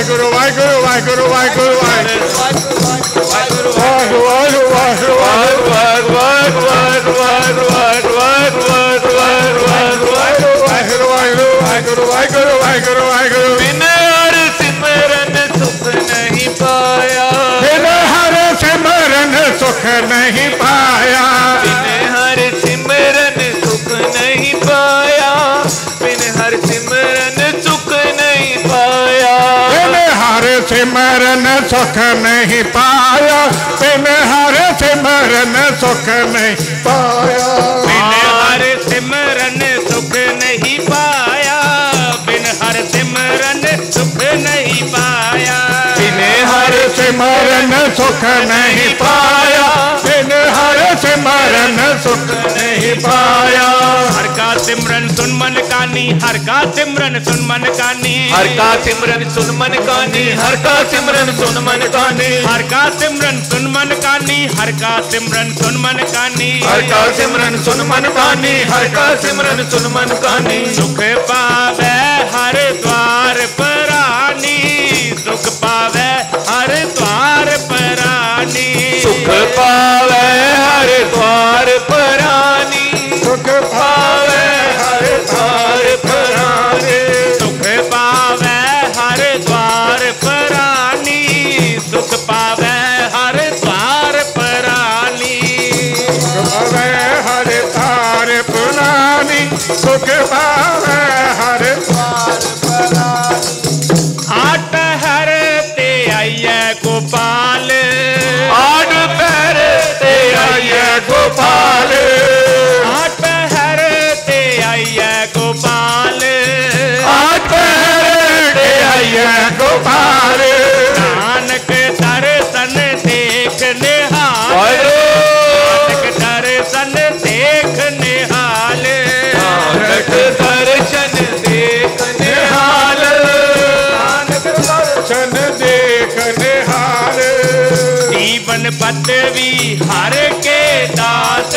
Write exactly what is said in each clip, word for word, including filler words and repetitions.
ਵਾਹਿਗੁਰੂ ਵਾਹਿਗੁਰੂ ਵਾਹਿਗੁਰੂ ਵਾਹਿਗੁਰੂ ਵਾਹਿਗੁਰੂ ਵਾਹਿਗੁਰੂ ਬਿਨ ਹਰ ਸਿਮਰਨ ਸੁਖ ਨਹੀਂ ਪਾਇਆ ਬਿਨ ਹਰ ਸਿਮਰਨ ਸੁਖ ਨਹੀਂ ਪਾਇਆ ਬਿਨ ਹਰ ਸਿਮਰਨ ਸੁਖ ਨਹੀਂ ਪਾਇਆ ਬਿਨ ਹਰ ਸਿਮਰਨ ਸੁਖ ਨਹੀਂ ਪਾਇਆ ਬਿਨ ਹਰ ਸਿਮਰਨ ਸੁਖ ਨਹੀਂ ਪਾਇਆ ਬਿਨ ਹਰ ਸਿਮਰਨ ਸੁਖ ਨਹੀਂ ਪਾਇਆ ਬਿਨ ਹਰ ਸਿਮਰਨ ਸੁਖ ਨਹੀਂ ਪਾਇਆ ਬਿਨ ਹਰ ਸਿਮਰਨ ਸੁਖ ਨਹੀਂ ਪਾਇਆ ਬਿਨ ਹਰ ਸਿਮਰਨ ਸੁਖ ਨਹੀਂ ਪਾਇਆ ਬਿਨ ਹਰ ਸਿਮਰਨ ਸੁਖ ਨਹੀਂ ਪਾਇਆ हर का सिमरन सुन मन कानी हर का सिमरन सुन मन कानी हर का सिमरन सुन मन कानी हर का सिमरन सुन मन कानी हर का सिमरन सुन मन कानी हर का सिमरन सुन मन कानी हर का सिमरन सुन मन कानी हर का सिमरन सुन मन कानी सुख पावे हर द्वार परानी सुख पावे हर द्वार परानी सुख पावे हर द्वार परानी ਸੁਖ ਪਾਵੇ ਹਰ द्वार परानी सुख पावे हर द्वार परानी सुख पावे हर द्वार परानी ਪਾਵੇ ਹਰ ਤਾਰ ਪੁਰਾਨੀ ਸੁਖ ਪਾਵੇ ਹਰ ਤਾਰ ਪੁਰਾਨੀ आठ हर ते आइए गोपाल आठ पैर ते आइए गोपाल आठ हर ते आइए गोपाल आठ पैर ते आइए ਗੋਪਾਲ नानक दर्शन देख निहाल वाहिगुरू नानक दर्शन देख निहाल नानक दर्शन देख निहाल ਨਾਨਕ ਦਰਸ਼ਨ ਦੇਖ ਨਿਹਾਲ जीवन पदवी हर के दास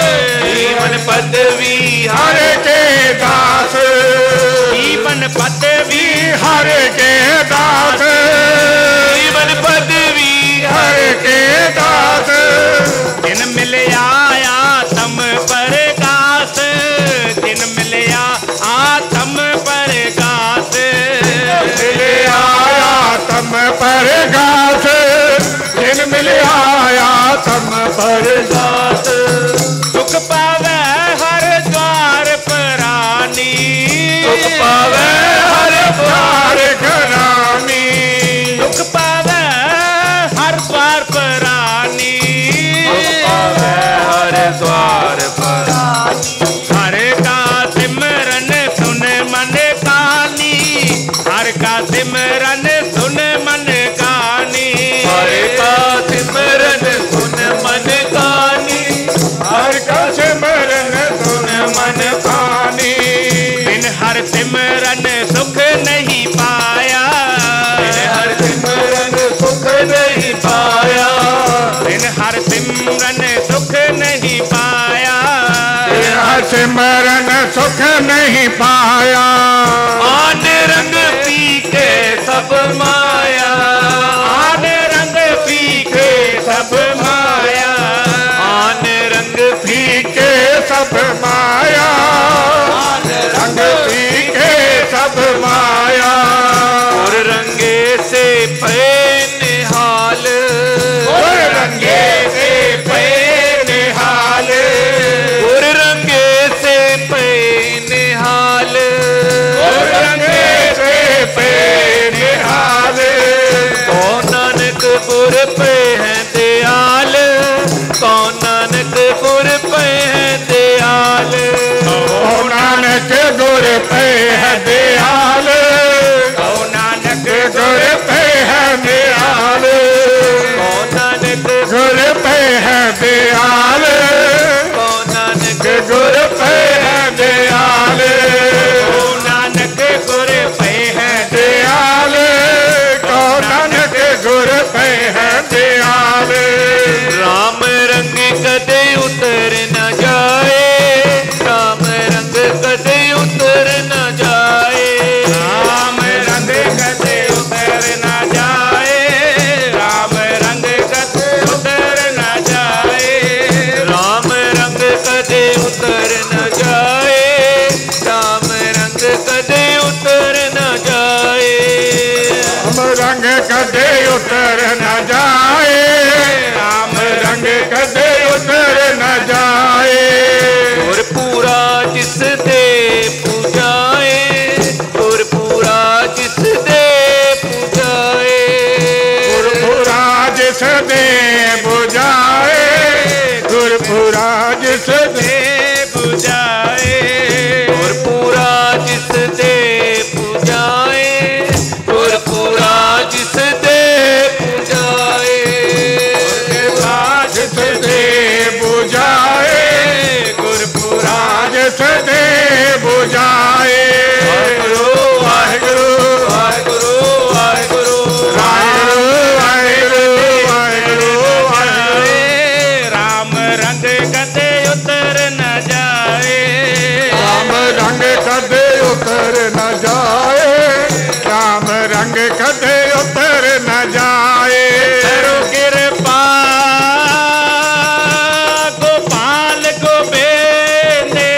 जीवन पदवी ਹਰ ਕੇ ਦਾਸ जीवन पदवी ਹਰ ਕੇ ਦਾਸ जीवन पदवी ਹਰ ਕੇ ਦਾਸ जिन मिलया आत्म परगास जिन मिलया आत्म परगास ਮਿਲਿਆ ਆਤਮ ਪਰਗਾਸ ਜਿਨ ਮਿਲਿਆ ਆਤਮ ਪਰਗਾਸ सुख पावे हर द्वार परानी सुख पावे हर द्वार घरानी सुख पावे हर द्वार परानी हर द्वार पर हर का सिमरन सुन मन कानी हर का सिमरन सुन मन कानी हर का सिमरन सुन मन कानी हर का सिमरन सुन मन पानी बिन हर सिमरन सुख नहीं पाया बिन हर सिमरन सुख नहीं पाया बिन हर सिमरन सुख नहीं पाया बिन हर सिमरन सुख नहीं पाया आन रंग पी के सब माया आन रंग पीके सब माया आन रंग पी के सब माया रंग पी के सब माया और रंगे से पे निहाल और रंगे से पे निहाल और रंगे से पे निहाल और रंगे से पे निहाल रंग कदे उतर न जाए। करो कृपा गोपाल गोबेंदे,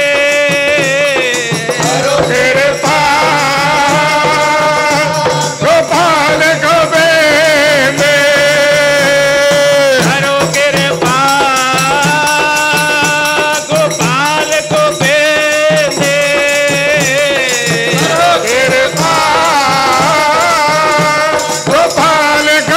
करो कृपा गोपाल गोबेंदे, करो कृपा गोपाल गोबेंदे, करो कृपा गोपाल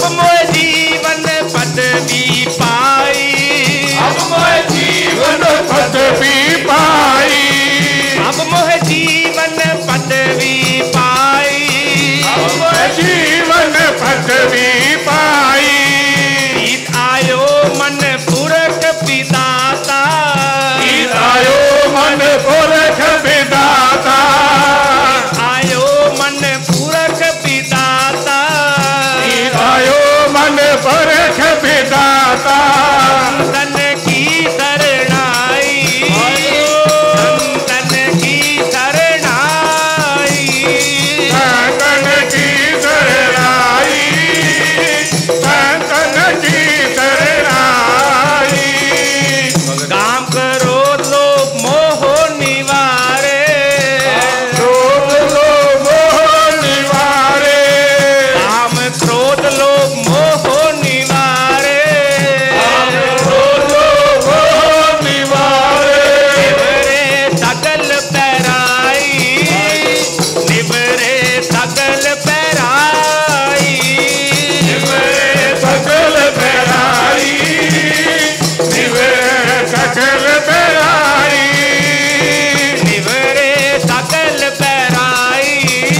मोए जीवन पदवी पाई, अब मोए जीवन पदवी पाई, अब मोहे जीवन पदवी पाई, अब मोए जीवन पदवी पाई। गीत आयो मन पुरख विदाता, गीत आयो मन पुरख विदाता, आयो मन पुरख विदाता, गीत आयो मन पुरख विदाता। संतन की शरणाई, संतन की शरणाई, संतन की शरणाई, संतन की शरणाई। काम करो लोभ मोह निवारे, क्रोध लोभ मोह निवारे, काम क्रोध लोभ मोह निवारे, क्रोध लोभ मोह निवारे। निवरे सकल पैराई, निवरे सकल पैराई, निवरे सकल पैराई, निवरे सकल पैराई, निवरे सकल पैराई,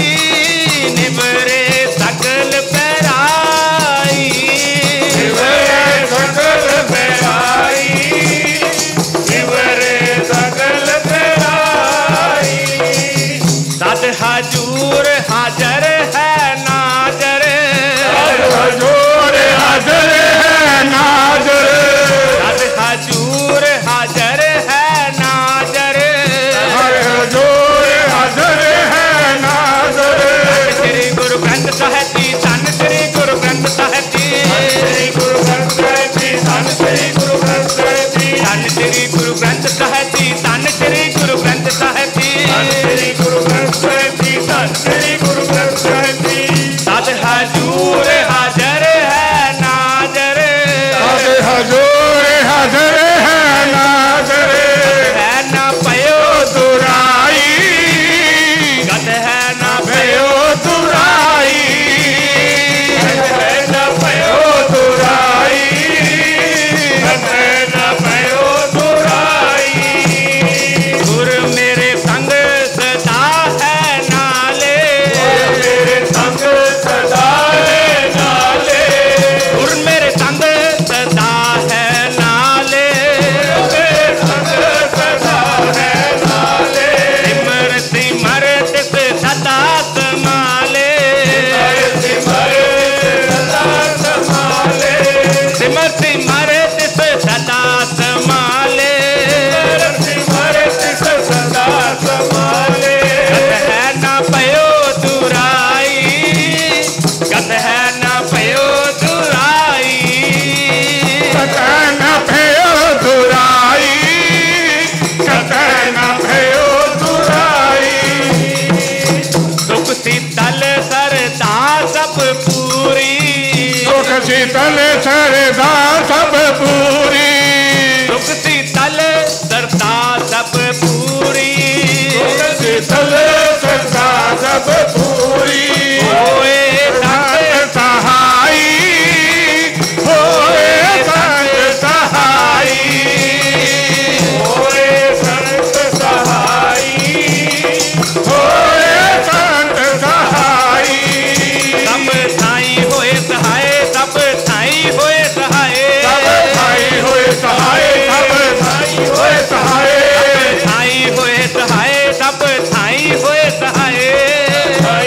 निवरे सकल पैराई, निवरे सकल पैराई, निवरे सकल पैराई। सद हजूर हाजर है नाजर, हजूर हाजर है नाजर, सद हजूर हाजर है नाजर, हजूर हाजर है नाजर। श्री गुरु ग्रंथ साहिब जी, धन श्री गुरु ग्रंथ साहिब जी, श्री गुरु ग्रंथ साहिब जी, धन श्री गुरु ग्रंथ साहिब जी, धन श्री गुरु ग्रंथ साहिब जी, धन श्री गुरु ग्रंथ साहिब जी, धन श्री गुरु ग्रंथ साहिब जी, धन श्री गुरु ग्रंथ साहिब जी। सद हजूर हाजर है नाजर, अब हजूर हाजर है नाजर, है ना पयो दुराई, गद है ना भयो दुराई, है न भयो दुराई, है न भयो दुराई। गुरु मेरे संग सदा है नाले, मेरे संग सदा है नाले, गुरु मेरे संग सदा है नाले, मेरे संग सदा है नाले, सिमर सिमर तिस सदा समाले, सिमर सदा संभाले, सिमर सिमर तिस सदा समाले, सिमर तिस सदा संभाले। गत है ना पयो दुराई, गत है ना पयो दुराई, कतन भयो दुराई, कतन भयो दुराई। सुख शीतल सरदा सब पूरी, सुख शीतल सरदा सब पूरी, सुख शीतल सरदा सब पूरी, सुख शीतल सरदा सब पूरी। होए संत सहाई, होए संत सहाई, होए संत सहाई, होए संत सहाई। सब थाई होए सहाय, सब थाई होए सहाय, सब भाई होए सहाय, सब भाई होए सहाय, थाई होए सहाय, सब थाई होए सहाय, भाई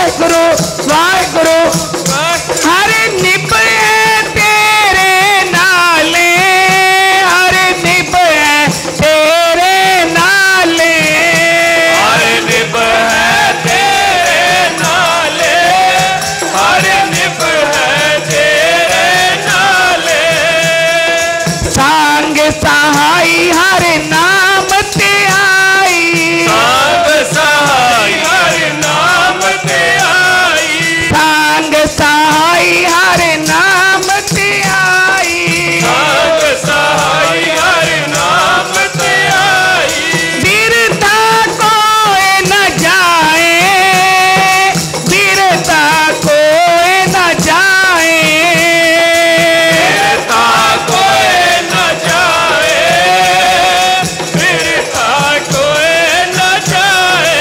वाहिगुरु वाहिगुरु हरे निभ है तेरे नाले हरे निभ है तेरे नाले हरे निभ है तेरे नाले हरे निभ है तेरे नाले सांग सहाय हरे नाम ते आई सांग सहाय हरे नाम ते आई सांग सहाय हरे नाम ते आई सांग सहाय हरे नाम ते आई वीरता कोई न जाए वीरता कोई न जाए वीरता कोई न जाए वीरता कोई न जाए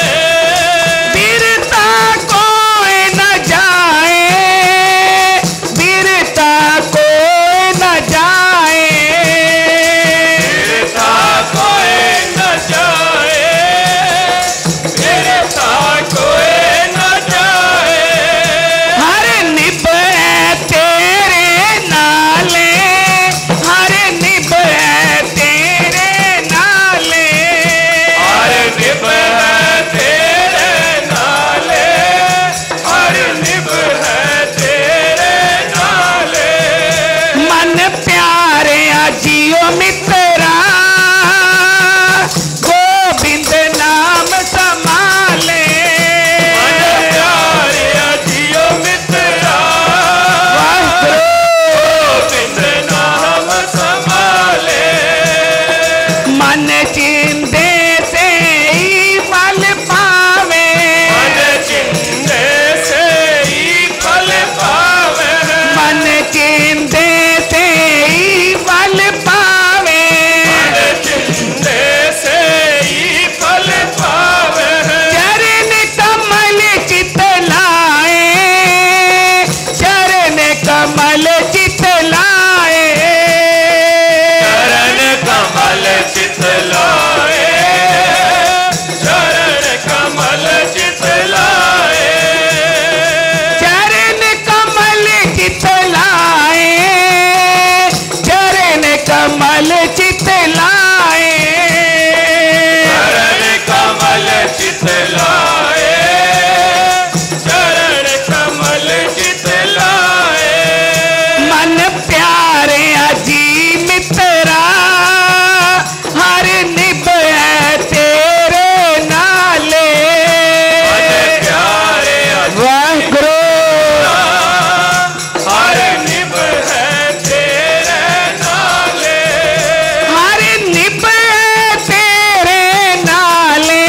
वीरता कोई न जाए वीरता कोई न जाए वीरता कोई न जाए वीरता कोई न जाए हरे निभ है तेरे नाले हरे निभ है तेरे नाले हरे निभ है तेरे नाले हरे निभ है तेरे नाले मन प्यारे जियो मित्रा गोविंद नाम संभाले मन प्यारे जियो मित्रा गोविंद नाम संभाले मन चिंदे से ही फल पावे मन चिंदे से ही फल पावे मन चिंदे से ही फल पावे मन चिंदे से ही फल पावे चरण कमल चित लाए चरण कमल चित लाए चरण कमल चित लाए चरण कमल चित लाए चरण कमल चित लाए चरण कमल चित लाए चरण कमल चित लाए चरण कमल चित लाए मन प्यारे अजी मित्रा हर निभ है तेरे नाले प्यारे वाहिगुरु हर निभ है तेरे नाले हर निभ है तेरे नाले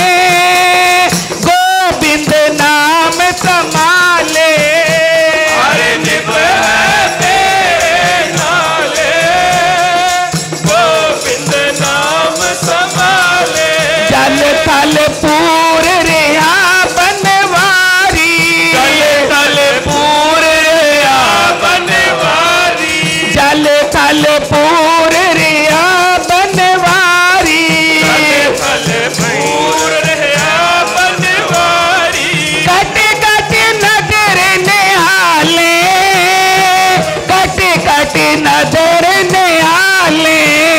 गोविंद नाम संभाले हर निभ है तेरे नाले गोविंद नाम संभाले जल थल पूर रिहा बनवारी जल तल पूरे आ बनवारी जल थल पूर रिहा बनवारी जल तल पूरे आ बनवारी कट कट नजर निहाले कट कट नजर निहाले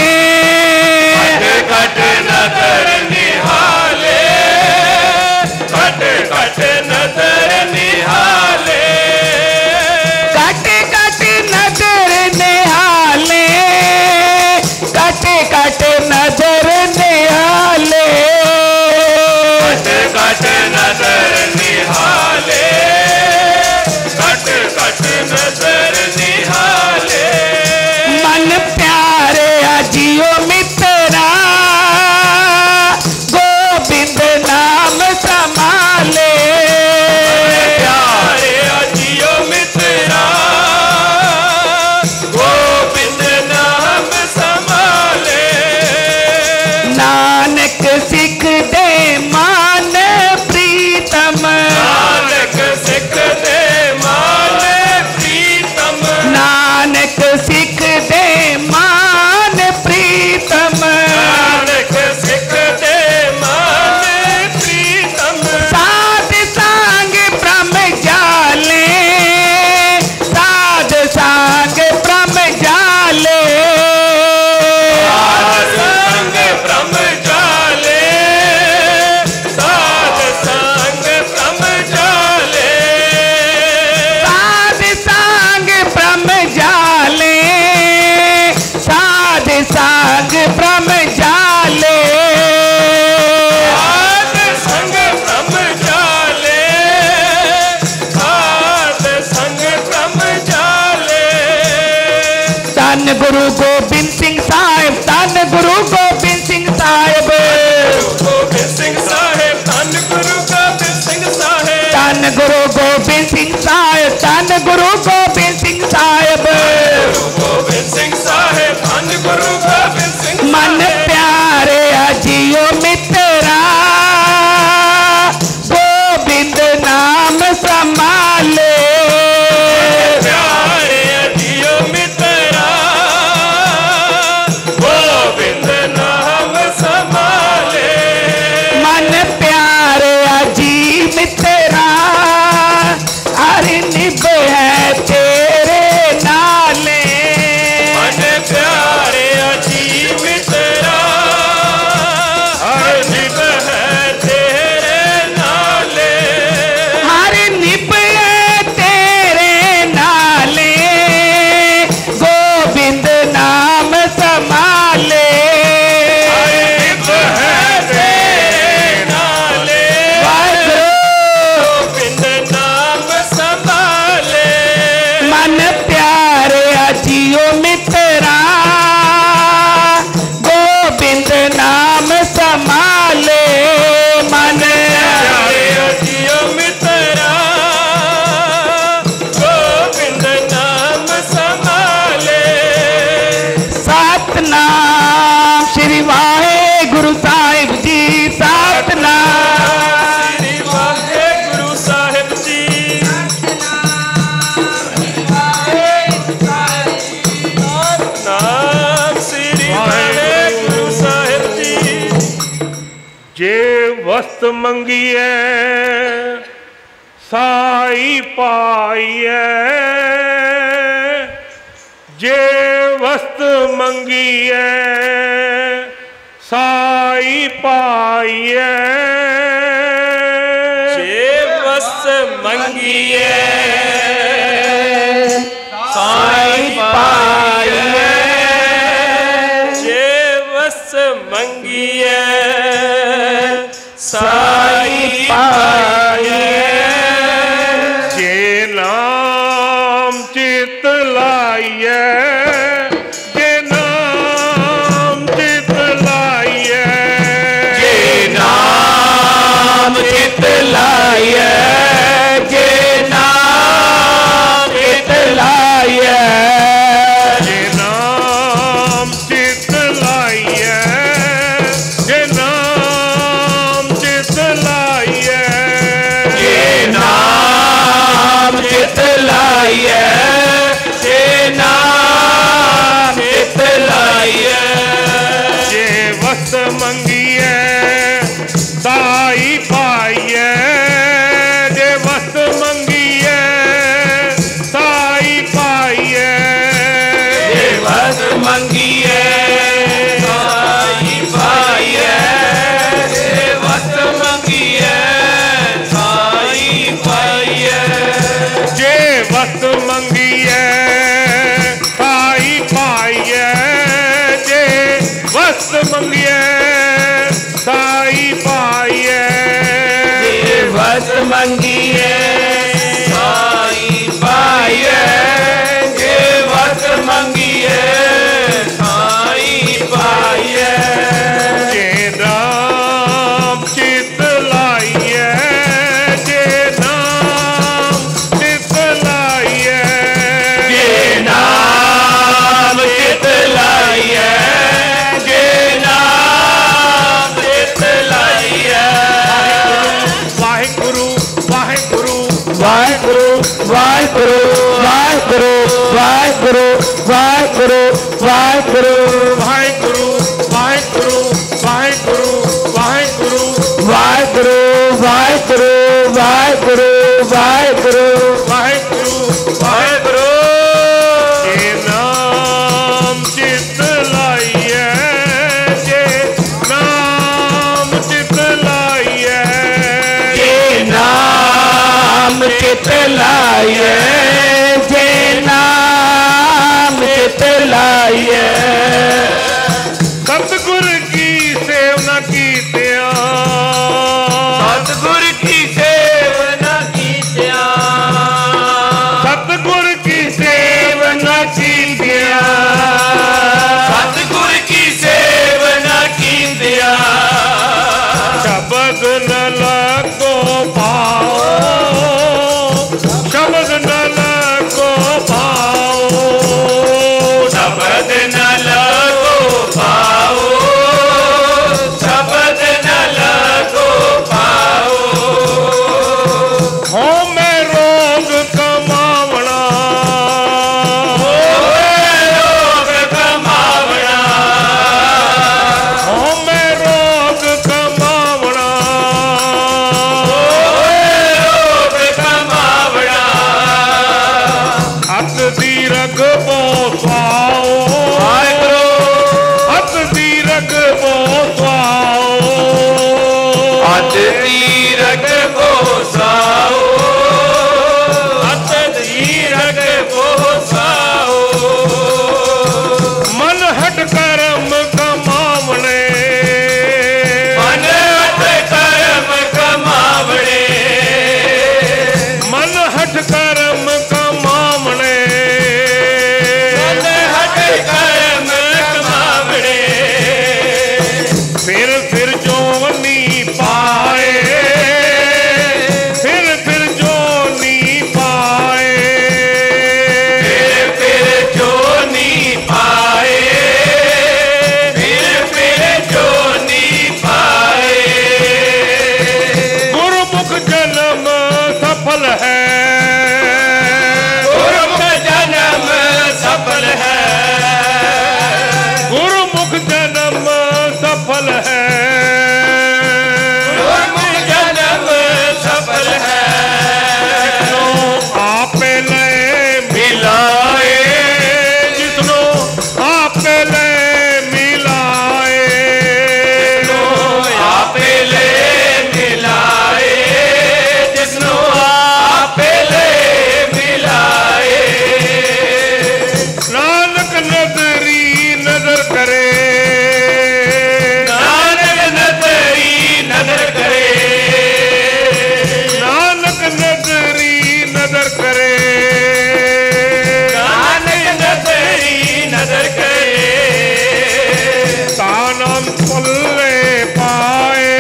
कट कट नजर निहाले कट कट नजर निहाले कट कट नजर निहाले कट कट नजर निहाले कट कट नजर निहाले कट कट नजर निहाले मन प्यारे अजियो मित्रा गोविंद नाम संभाले प्यारे अजियो मित्रा गोविंद नाम संभाले नानक सिख दे मान प्रीतम नानक सिख दे मान प्रीतम नानक सिख दे मान प्रीतम नानक सिख दे मान प्रीतम साथ सांग धन गुरु गोबिंद सिंह साहिब, धन गुरु गोबिंद सिंह साहिब, गोबिंद सिंह साहिब, धन गुरु गोबिंद सिंह। मन प्यारे अजियो मित्रा, गोबिंद नाम संभाले, प्यारे अजियो मित्रा, गोविंद नाम संभाले। मन प्यारे अजी मित्रा, हरि निभ है तेरे नाले, मन प्यारे अजी मित्रा, हर निभ है तेरे नाले। हरि निभ है तेरे नाले, गोविंद नाम संभाले, निभ है तेरे नाले, गोविंद नाम संभाले। मन प्यारे अजियो मित्रा, गोविंद नाम संभाले, मन प्यारे अजियो मित्रा, गोविंद नाम संभाले। सतनाम श्री वाहेगुरु साहिब जी, सतनाम श्री वाहेगुरु साहिब जी, नाम श्री वाहेगुरु साहिब जी। जे वस्त मंगिए साई पाइए, जे वस्त मंगिए साई पाइए, जे वस्त मंगिए साई पाइए, जे वस्त मंगिए साई पाइए। जे नाम चित लाइए, जे नाम चित लाइए, जे नाम चित लाइए, जे नाम चित लाइए, जे नाम चित लाइए, जे नाम चित लाइए, जे नाम चित लाइए, जे नाम चित लाइए, जे वस्त मंगिए साई पाइए, जे वस्त मंगिए साई पाइए, जे वस्त मंगिए साई पाइए, जे वस्त मंगिए साई पाइए, जे वस्त मंगिए साई पाइए, जे वस्त मंगिए साई पाइए, जे वस्त मंगिए साई पाइए, जे वस्त मंगिए साई पाइए, जे नाम चित लाइए, जे नाम चित लाइए, जे नाम चित लाइए, जे नाम चित लाइए, वाहिगुरु वाहिगुरु वाहिगुरु वाहिगुरु वाहिगुरु वाहिगुरु वाहिगुरु वाहिगुरु वाहिगुरु वाहिगुरु वाहिगुरु वाहिगुरु वाहिगुरु वाहिगुरु वाहिगुरु वाहिगुरु वाहिगुरु वाहेगुरु जे नाम चित लाइए, जे नाम चित लाइए, जे नाम चित लाइए, जे नाम चित लाइए, सतगुर की सेवना कीतिया, सतगुर की सेवना कीतिया, सतगुर की सेवना कीतिया, सतगुर की सेवना कीतिया, शब्द न लगो पाओ, सफल है, गुरुमुख जन्म सफल है, गुरुमुख जन्म सफल है, गुरुमुख जन्म सफल है। जिसनो आपे ले मिलाए, जिसनो आपे ले मिलाए, आपे ले मिलाए, जिसनो आपे ले मिलाए। नानक नजरी नजर करे, नानक नजरी नजर करे, नानक नजरी नजर करे, नानक नजरी नजर करे। तानम पल्ले पाए,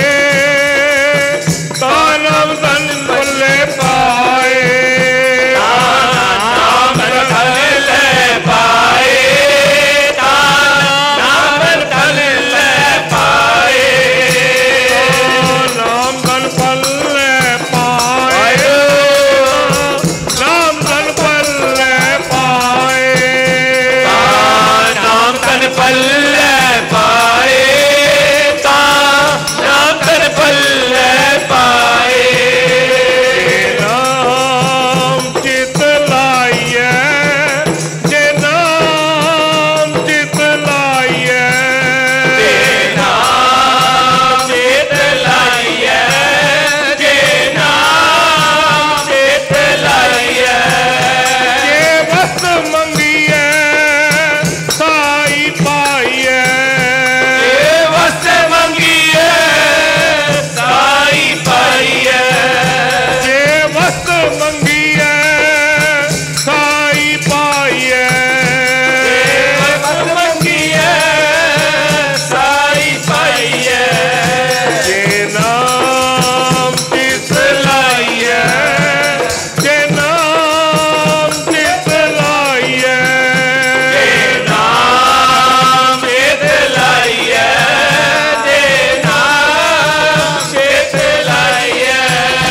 तानम धन पल्ले पाए, नाम धन ले पाए, नाम धन ले पाए, नाम धन पल्ले पाए, नाम धन पल्ले पाए, नाम धन पल्ले पाए, नाम धन पल्ले पाए। नाम चित लाइए, जे नाम चित लाइए, नाम चित लाइए, जे नाम चित लाइए, जे वस्त मंगिए साई पाइए, जे वस्त मंगिए साई पाइए, जे वस्त मंगिए साई पाइए, वस्त मंगिए साई पाइए। जे नाम चित लाइए, जे नाम चित लाइए, नाम चित लाइए, जे नाम चित लाइए।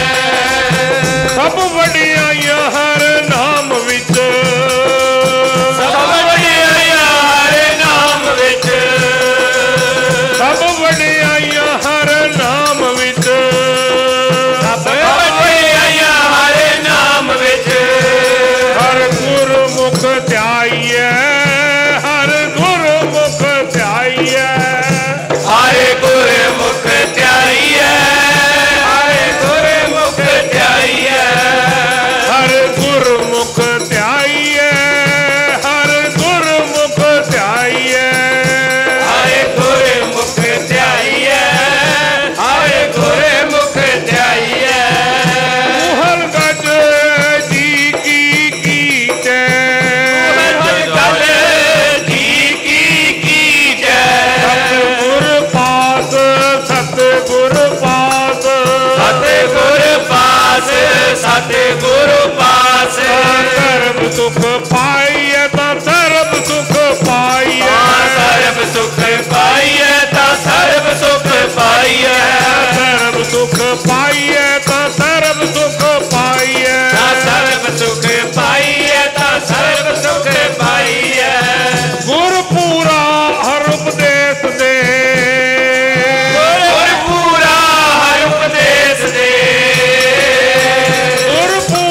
सब वडियाइयां हर नाम विच, ਸਭ ਵਡਿਆਈਆਂ ਹਰੇ ਨਾਮ ਵਿੱਚ, सब वडियाइयां हर नाम विच, ਸਭ ਵਡਿਆਈਆਂ ਹਰੇ ਨਾਮ ਵਿੱਚ। हर गुरमुख ध्याइए, हर गुरमुख ध्याइए, ਹਰੇ ਗੁਰਮੁਖ ਧਿਆਈਐ, ਹਰੇ ਗੁਰਮੁਖ ਧਿਆਈਐ, हर गुरमुख ध्याइए, हर गुरमुख ध्याइए, ਹਰੇ ਗੁਰਮੁਖ ਧਿਆਈਐ, ਹਰੇ ਗੁਰਮੁਖ ਧਿਆਈਐ। मुहल गज जी की कीचे, ਹਰ ਗੱਲ ਜੀ ਕੀ ਕੀਜੈ, सतगुर पास, सतगुर पास, ਸਤਿਗੁਰ ਪਾਸ, ਸਤਿਗੁਰ ਪਾਸ। सर्व सुख पाइए तो सर्व सुख पाइए, ਤਾਂ ਸਰਬ ਸੁਖ ਪਾਈਐ, ਤਾਂ ਸਰਬ ਸੁਖ ਪਾਈਐ, सर्व सुख पाइए तो सर्व सुख पाइए, ਤਾਂ ਸਰਬ ਸੁਖ ਪਾਈਐ, ਤਾਂ ਸਰਬ ਸੁਖ ਪਾਈਐ। गुर पूरा हर उपदेश दे, ਗੁਰ ਪੂਰਾ ਹਰ ਉਪਦੇਸ਼ ਦੇ, गुर पूरा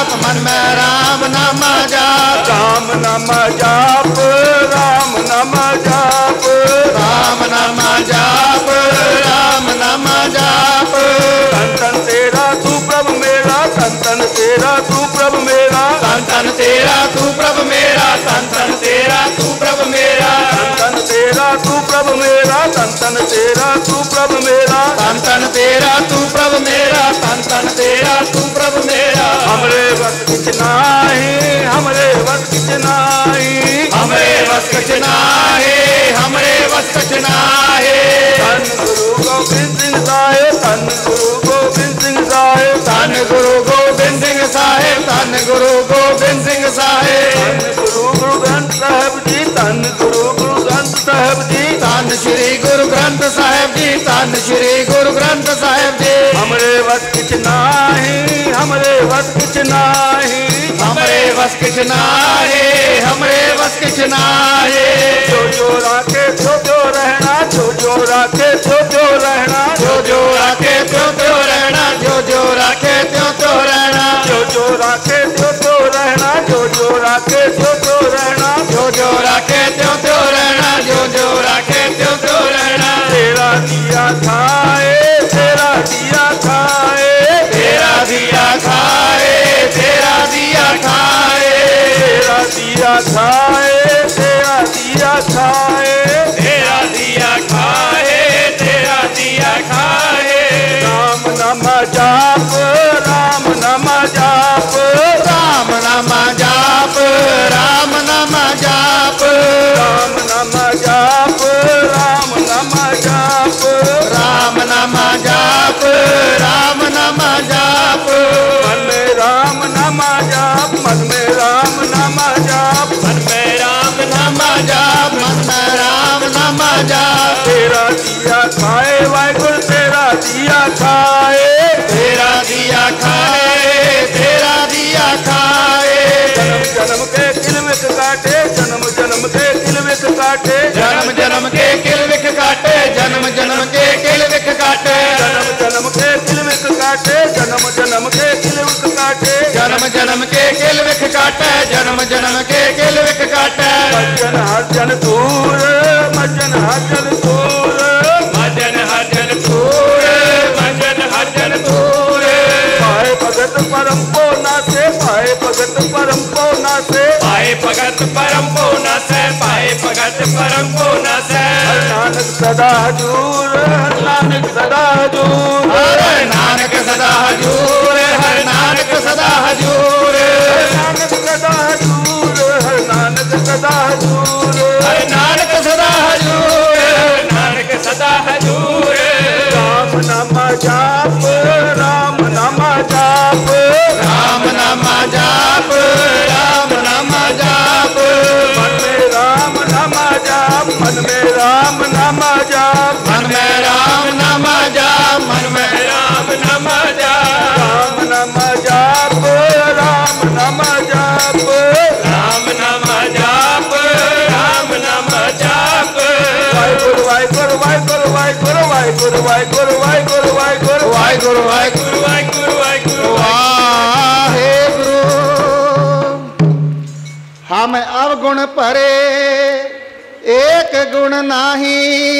जाप मन में राम नाम जाप राम नाम जाप राम नाम जाप राम नाम जाप राम नाम जाप तन तन तेरा तू प्रभु मेरा तन तन तेरा तू प्रभु मेरा तन तन तेरा तू प्रभु मेरा तन तन तेरा तू प्रभु मेरा तन तन तेरा तू प्रभु मेरा तन तन तेरा तू प्रभु मेरा तन तन तेरा तू प्रभु मेरा तन तन तेरा तू प्रभु मेरा हमरे बस किछ नाही हमरे बस किछ नाही हमरे बस किछ नाहे हमरे बस किछ नाहे धन गुरु गोबिंद सिंह साहिब धन गुरु गोबिंद सिंह साहिब धन गुरु गोबिंद सिंह साहिब धन गुरु गोबिंद सिंह साहिब धन गुरु गुरु ग्रंथ साहिब जी धन गुरु गुरु ग्रंथ साहिब जी धन श्री गुरु ग्रंथ साहिब जी धन श्री गुरु ग्रंथ साहिब जी हमरे बस किछ नाही हमरे बस किछ नाही हमरे बस किछ नाहे हमरे बस किछ नाहे जो जो राखे जो जो रहना जो जो राखे जो जो रहना जो जो राखे त्यों त्यों रहना जो जो राखे त्यों त्यों रहना जो जो राखे जो जो रहना जो जो राखे जो जो रहना जो जो राखे त्यों त्यों रहना जो जो राखे त्यों त्यों रहना तेरा दिया खाए तेरा दिया खाए तेरा दिया खाए तेरा दिया खाए तेरा दिया खाए तेरा दिया खाए तेरा दिया खाए तेरा दिया खाए राम नाम जाप राम नाम जाप राम नाम जाप राम नाम जाप राम नाम जाप राम नाम जाप राम नाम जाप राम नाम जाप मन में राम नाम जाप मन में राम नाम जाप मन में राम नाम जाप मन में राम नाम जाप तेरा दिया खाए वाहिगुरु तेरा दिया खाए तेरा दिया खाए तेरा दिया खाए जन्म जन्म के किलविख काटे जन्म जन्म के किलविख काटे जन्म जन्म के किलविख काटे जन्म जन्म के किलविख काटे जन्म जन्म के किलविख काटे जन्म जन्म के किलविख काटे जन्म जन्म के किलविख काटे जन्म जन्म के किलविख काटे मज्जन हर जन दूर मज्जन हर जन दूर मजन हजन दूर मजन हजन दूर पाए भगत परम पोना से पाए भगत परम पोना से पाए भगत परम पूना से पाए भगत परम पूना से हर नानक सदा हजूर हर नानक सदा हजूर हर नानक सदा हजूर हर नानक सदा हजूर हर नानक सदा हजूर हर नानक सदा हजूर हर नानक सदा हजूर हर नानक सदा हजूर राम नाम जाप राम नाम जाप राम नाम जाप राम नाम जाप मन में राम नाम जाप मन में राम नाम जाप मन में राम नाम जाप मन में राम नाम जाप राम नाम जाप राम नाम जाप राम नाम जाप राम नाम जाप वाहिगुरु वाहिगुरु वाहिगुरु वाहिगुरु वाहिगुरु वाहिगुरु वाहिगुरु वाहिगुरु वाहिगुरु वाहिगुरु वाहिगुरु वाहिगुरु वाहिगुरु हम अवगुण भरे एक गुण नाही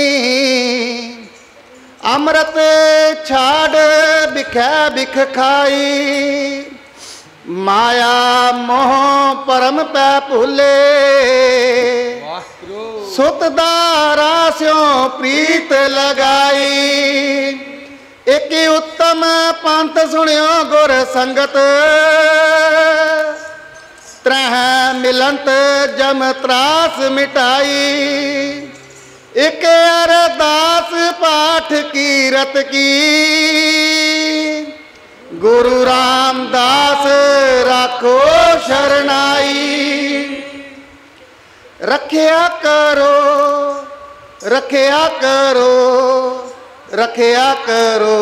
अमृत छाड़ बिखै बिख खाई माया मोह परम पै भूले सुत दारा स्यों प्रीत लगाई एक उत्तम पंथ सुनियो गुर संगत त्रह मिलंत जम त्रास मिटाई एक अरदास पाठ कीरत की गुरु रामदास राखो शरणाई रखिया करो रखिया करो रखिया करो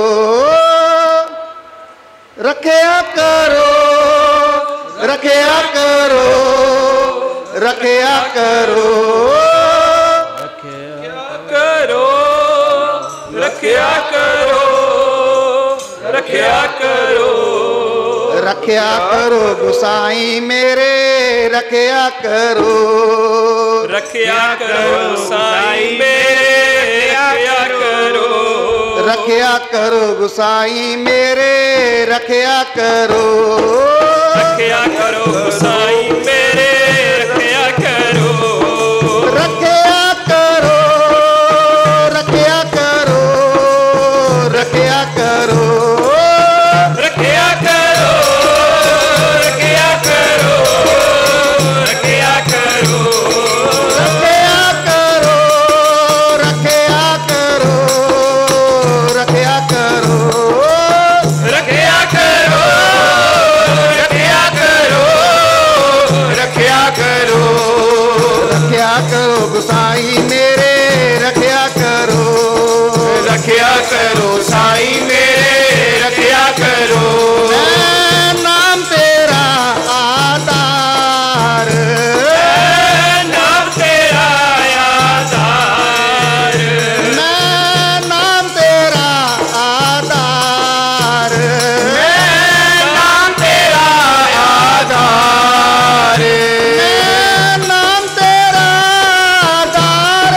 रखिया करो रखिया करो रखिया करो करो रखिया करो रखिया करो रखिया करो गुसाई मेरे रखिया करो रखिया करो साईं मेरे रखिया करो रखिया करो गुसाई मेरे रखिया करो रखिया करो साईं मेरे रखिया करो रखिया करो रखिया करो रखिया करो रखिया करो रखिया करो रखिया करो रखिया करो रखिया करो रखिया करो रखिया करो रखिया करो रखिया करो रखिया करो गुसाई मेरे रखिया करो रखिया करो साईं मेरे रखिया करो मैं नाम तेरा आधार नाम तेरा आधार मैं नाम तेरा आधार नाम तेरा आधार मैं नाम तेरा आधार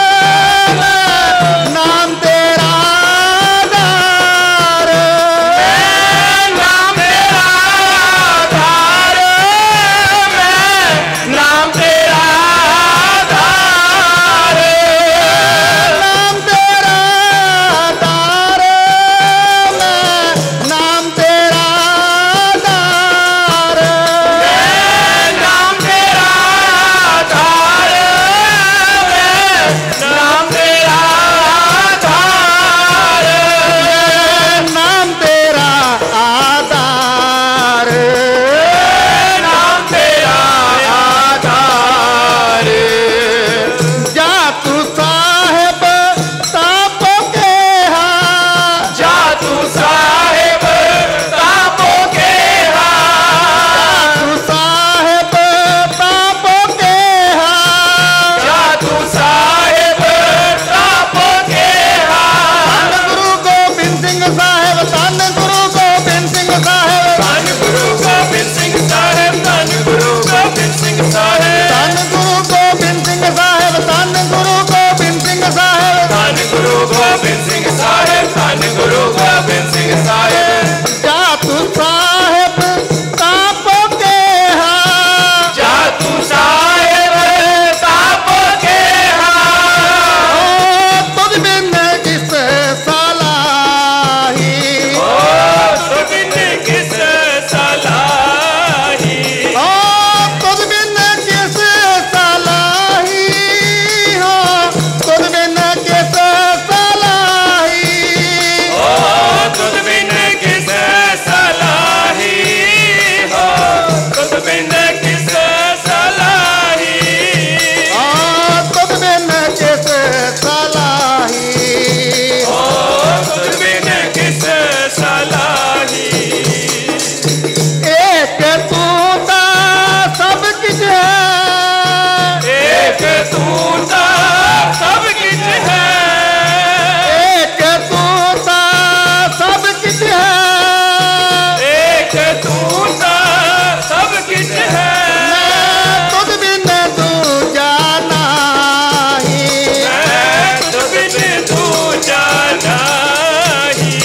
मैं नाम तेरा आधार नाम तेरा आधार मैं नाम तेरा आधार नाम तेरा आधार मैं नाम तेरा आधार नाम तेरा आधार मैं नाम तेरा आधार नाम तेरा आधार नाम तेरा आधार जा तू साहेब तापों के हाँ जा तू साहिब तापों के हाथ तू साहेब तापों के हाँ जा तू साहिब तापों के हाथ धन गुरु गोबिंद सिंह साहेब धन गुरु गोबिंद सिंह साहेब धन गुरु गोबिंद सिंह साहेब धन गुरु गोबिंद सिंह साहेब धन गुरु गोबिंद सिंह साहेब धन गुरु गोबिंद सिंह साहेब धन गुरु गोबिंद सिंह साहेब धन गुरु गोबिंद सिंह साहेब जा तू साहेब तापों के हाँ जा तू साहिब तापों के हाथ ओ तुझ बिन किस सलाही ओ सुबिन किस सलाही ओ तुझ बिन किस सलाही हो तुझ बिन किस सलाही ओ तुझ बिन किस सलाही हो तुझ बिन किस सलाही ओ तुझ बिन किस सलाही ओ तुझ बिन किस सलाही एक तू ता सब कुछ है एक तू ता सब कुछ है एक तू ता सब कुछ है एक तू ता सब कुछ है मैं तुझ बिन तू जाना ही मैं तुझ बिन तू जाना ही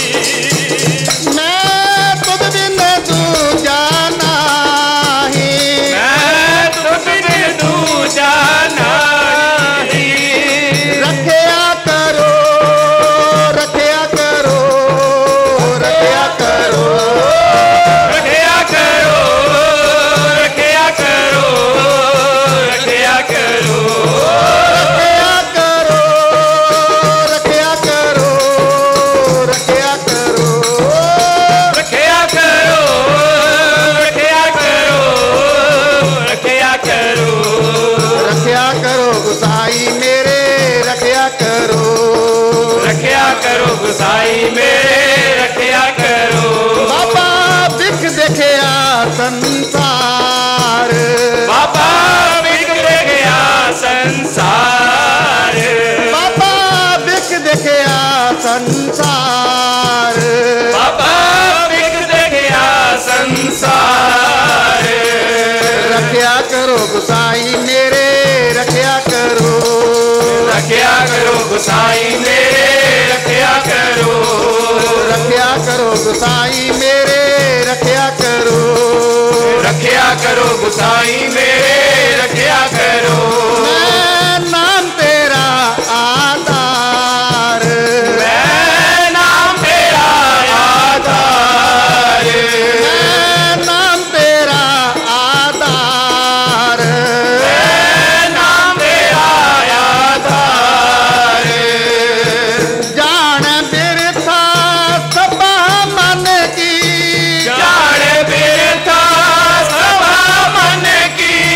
मैं तुझ बिन तू जाना ही मैं तुझ बिन तू जाना ही रखिया करो रखिया करो रखिया करो रखिया करो रखिया करो रखिया करो रखिया करो रखिया करो रखिया करो रखिया करो रखिया करो रखिया करो रखिया करो गुसाई मेरे रखिया करो रखिया करो गुसाई मेरे रखिया करो बाबा दिख देखिया संसार बाबा बिगड़ गया संसार बाबा दिख देखिया संसार बाबा बिगड़ गया संसार रखिया करो गुसाई मेरे रखिया करो रखिया करो गुसाई मेरे रखिया करो रखिया करो गुसाई मेरे रखिया करो रखिया करो गुसाई मेरे रखिया करो मैं नाम तेरा आधार मैं नाम तेरा आधार मैं नाम तेरा आधार मैं नाम तेरा आधार जान बिरथा सभा मन की जान बिरथा सभा मन की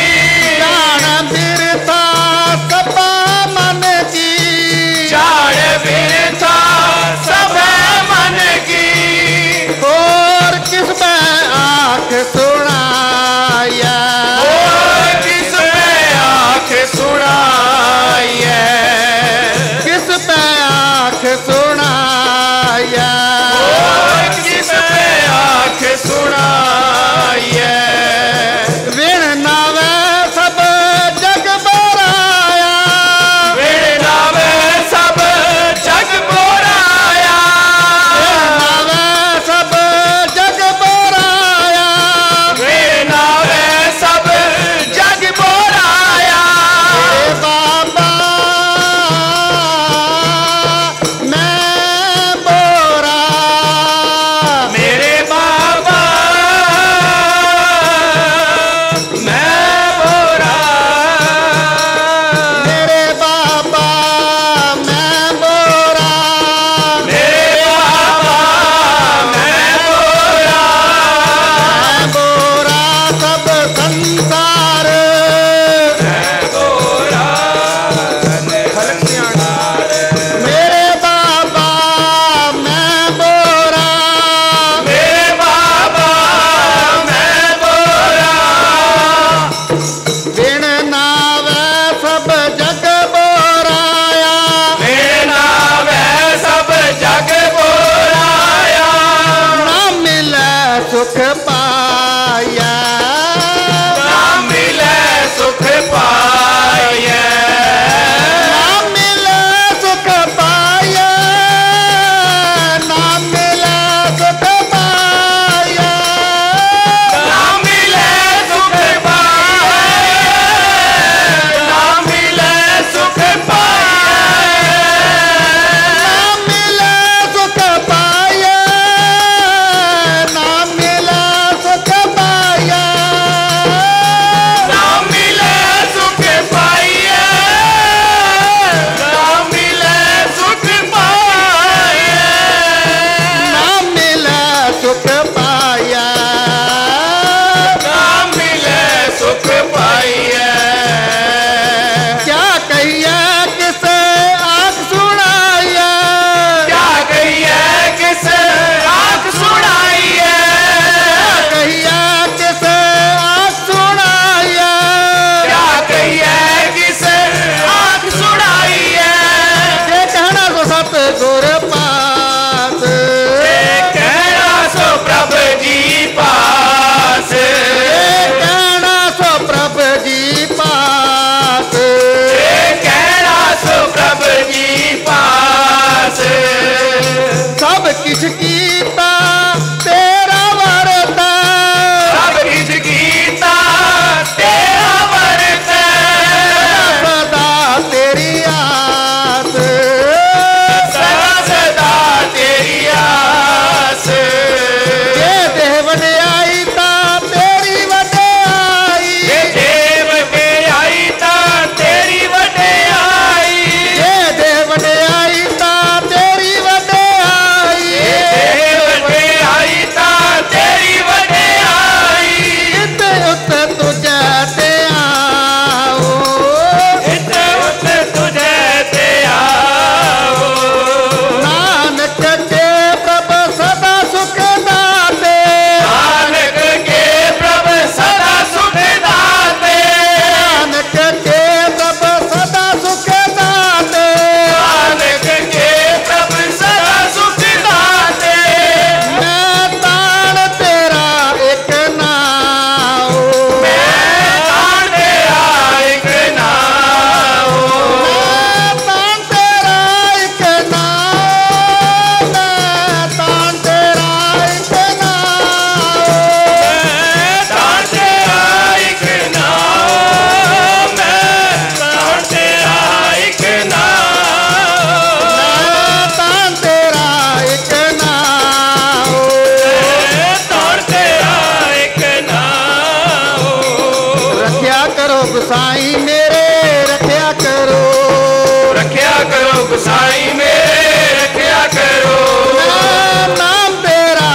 रखिया करो गुसाई मेरे रखिया करो रखिया करो गुसाई मेरे रखिया करो नाम नाम तेरा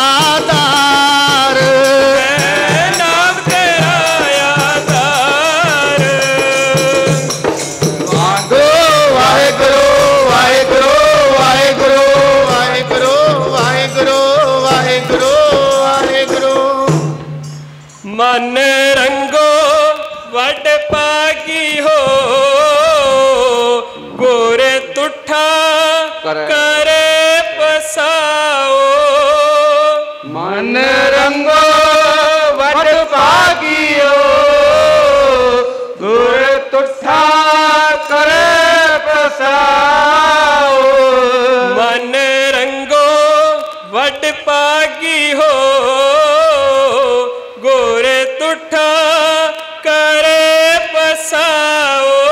आधार नाम तेरा आधार वागो वाहेगुरु वाहेगुरु वाहेगुरु वाहेगुरु वाहेगुरु वाहेगुरु वाहेगुरु मन रंगो वट पागी हो गोरे तुठा करे पसाओ मन रंगो वट पागियो गुर तुठा करे पसाओ मन रंगो वट पागी हो गोरे तुठा करे पसाओ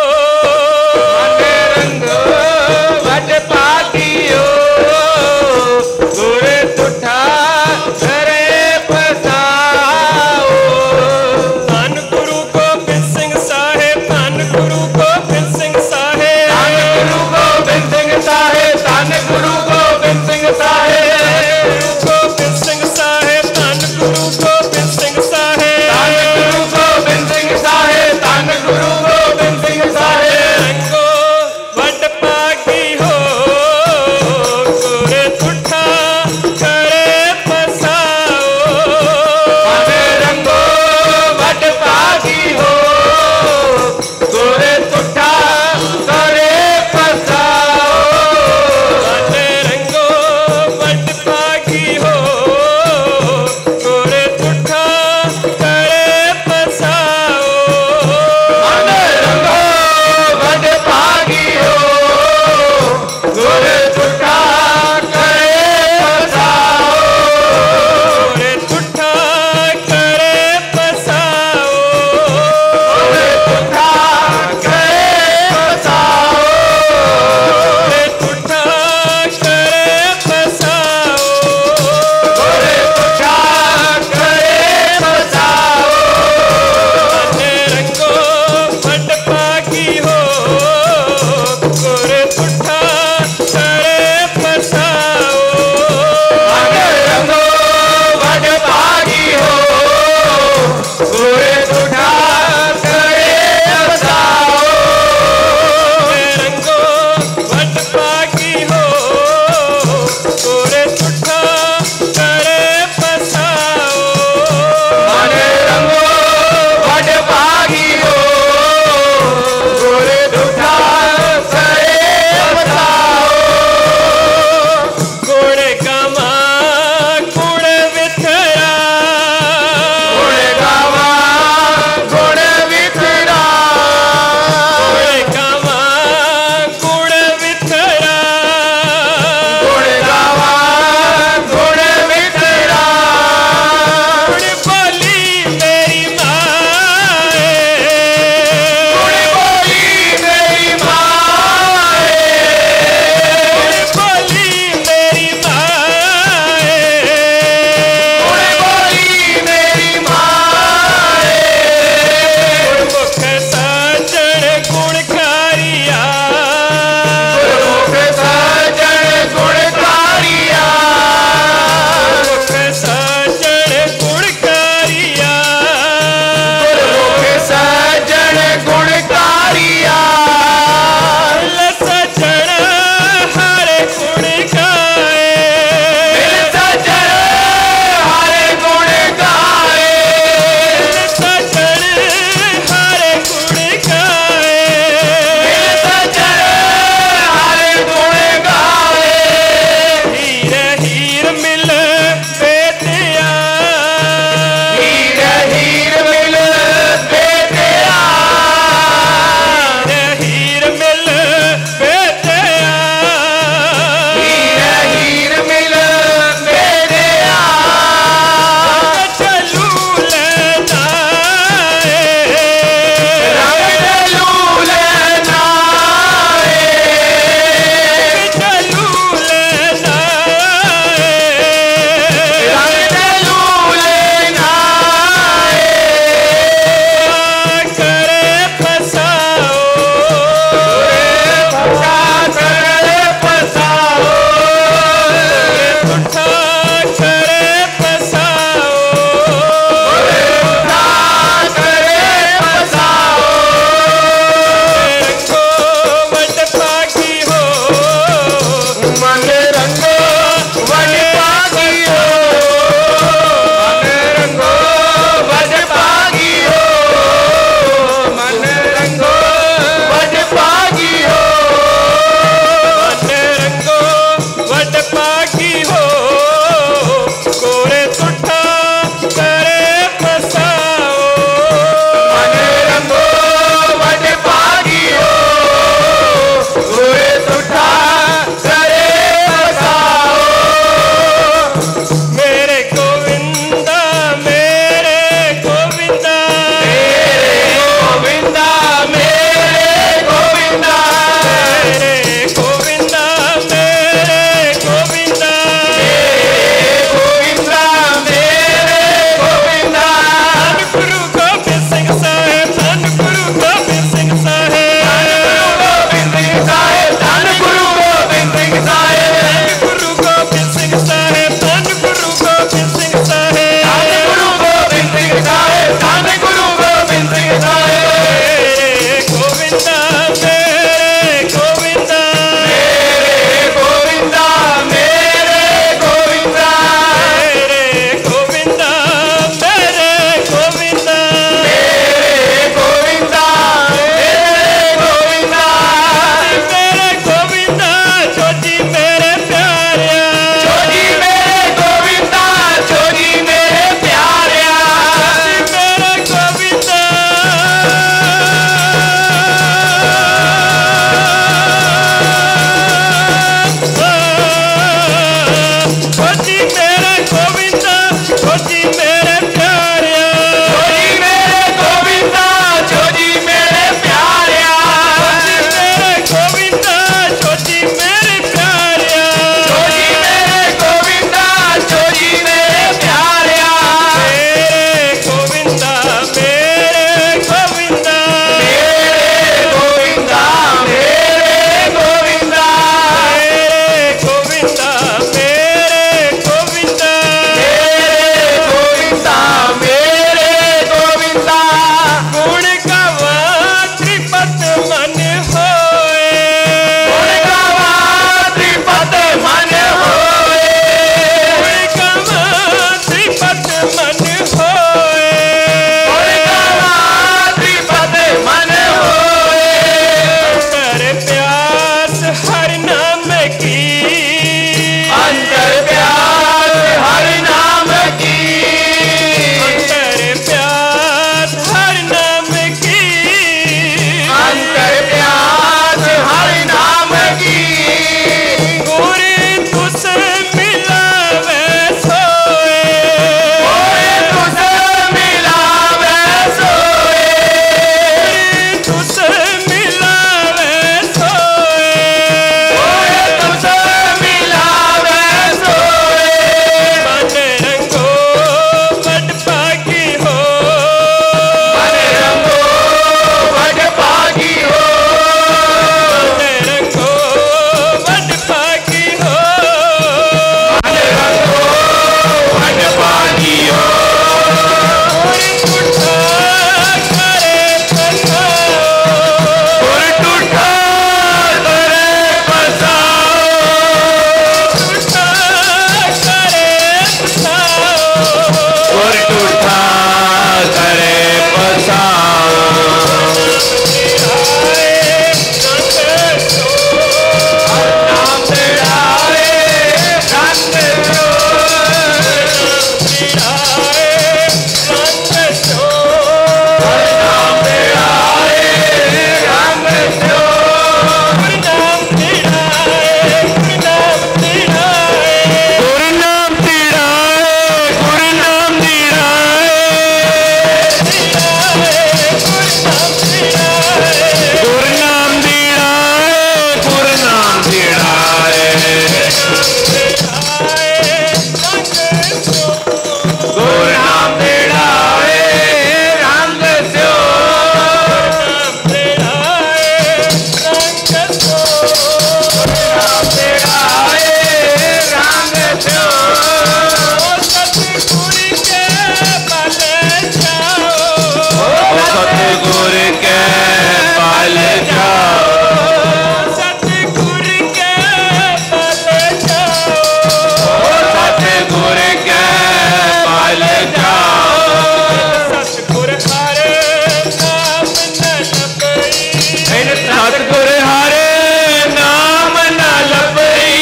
सतगुर के पल जाओ, सतगुर के पल जाओ, सतगुर के पल जाओ, सतगुर हरे नाम न लपई, सतगुर हरे नाम न लपई,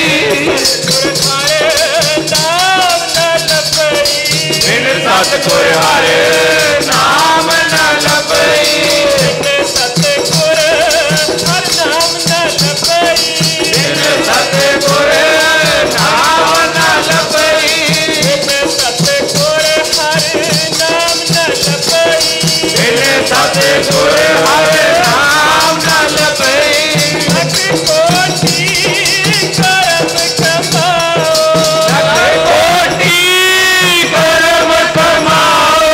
सतगुर हरे नाम न लपई, सतगुर हर नाम न लपई, सतगुर हर नाम न लपई, सतगुर हर नाम न लपई, सतगुर हर नाम न लपई, लख कोटि करम कमाओ, लख कोटि करम कमाओ,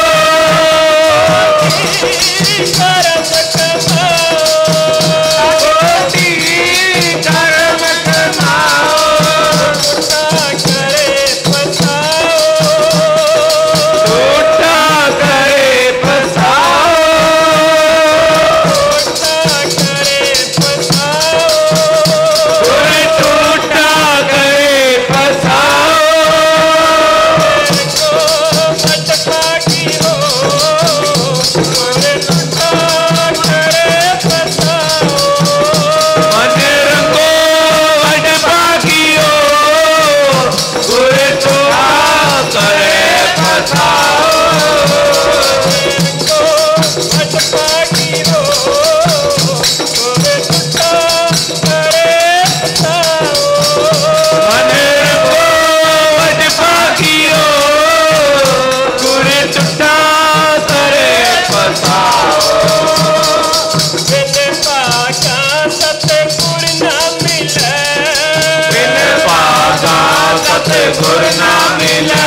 करम कमाओ, कोटि करम कमाओ, करे पछाओ, टूटा करे पसाओ, करे पछाओ, कोई टूटा करे पसाओ, अटका की हो, करे लुटा करे पछाओ, मन रंगो वड भागियो, गुर टूटा करे पसाओ, अटका की हो, करे लुटा करे पछाओ, मन रंगो वड भागियो, गुर टूटा करे पसाओ, बिन पाका सतगुर न मिले, बिन पागा सतगुर ना मिले,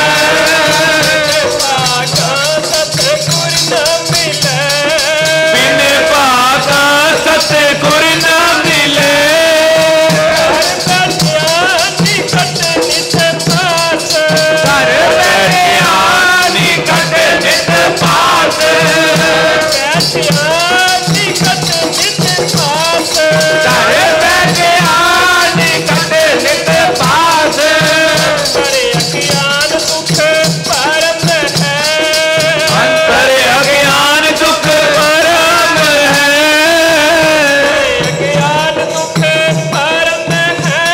पाका सतगुर न मिले, बिन पागा सतगुर ना मिले, हर बलिया निकट नित पास, कर बैठिया निकट नित पास, बैठिया निकट नित पास, कर बैठिया निकट नित पास, करे अज्ञान दुख परम है, अंतर अज्ञान दुख परम है, अज्ञान दुख परम है,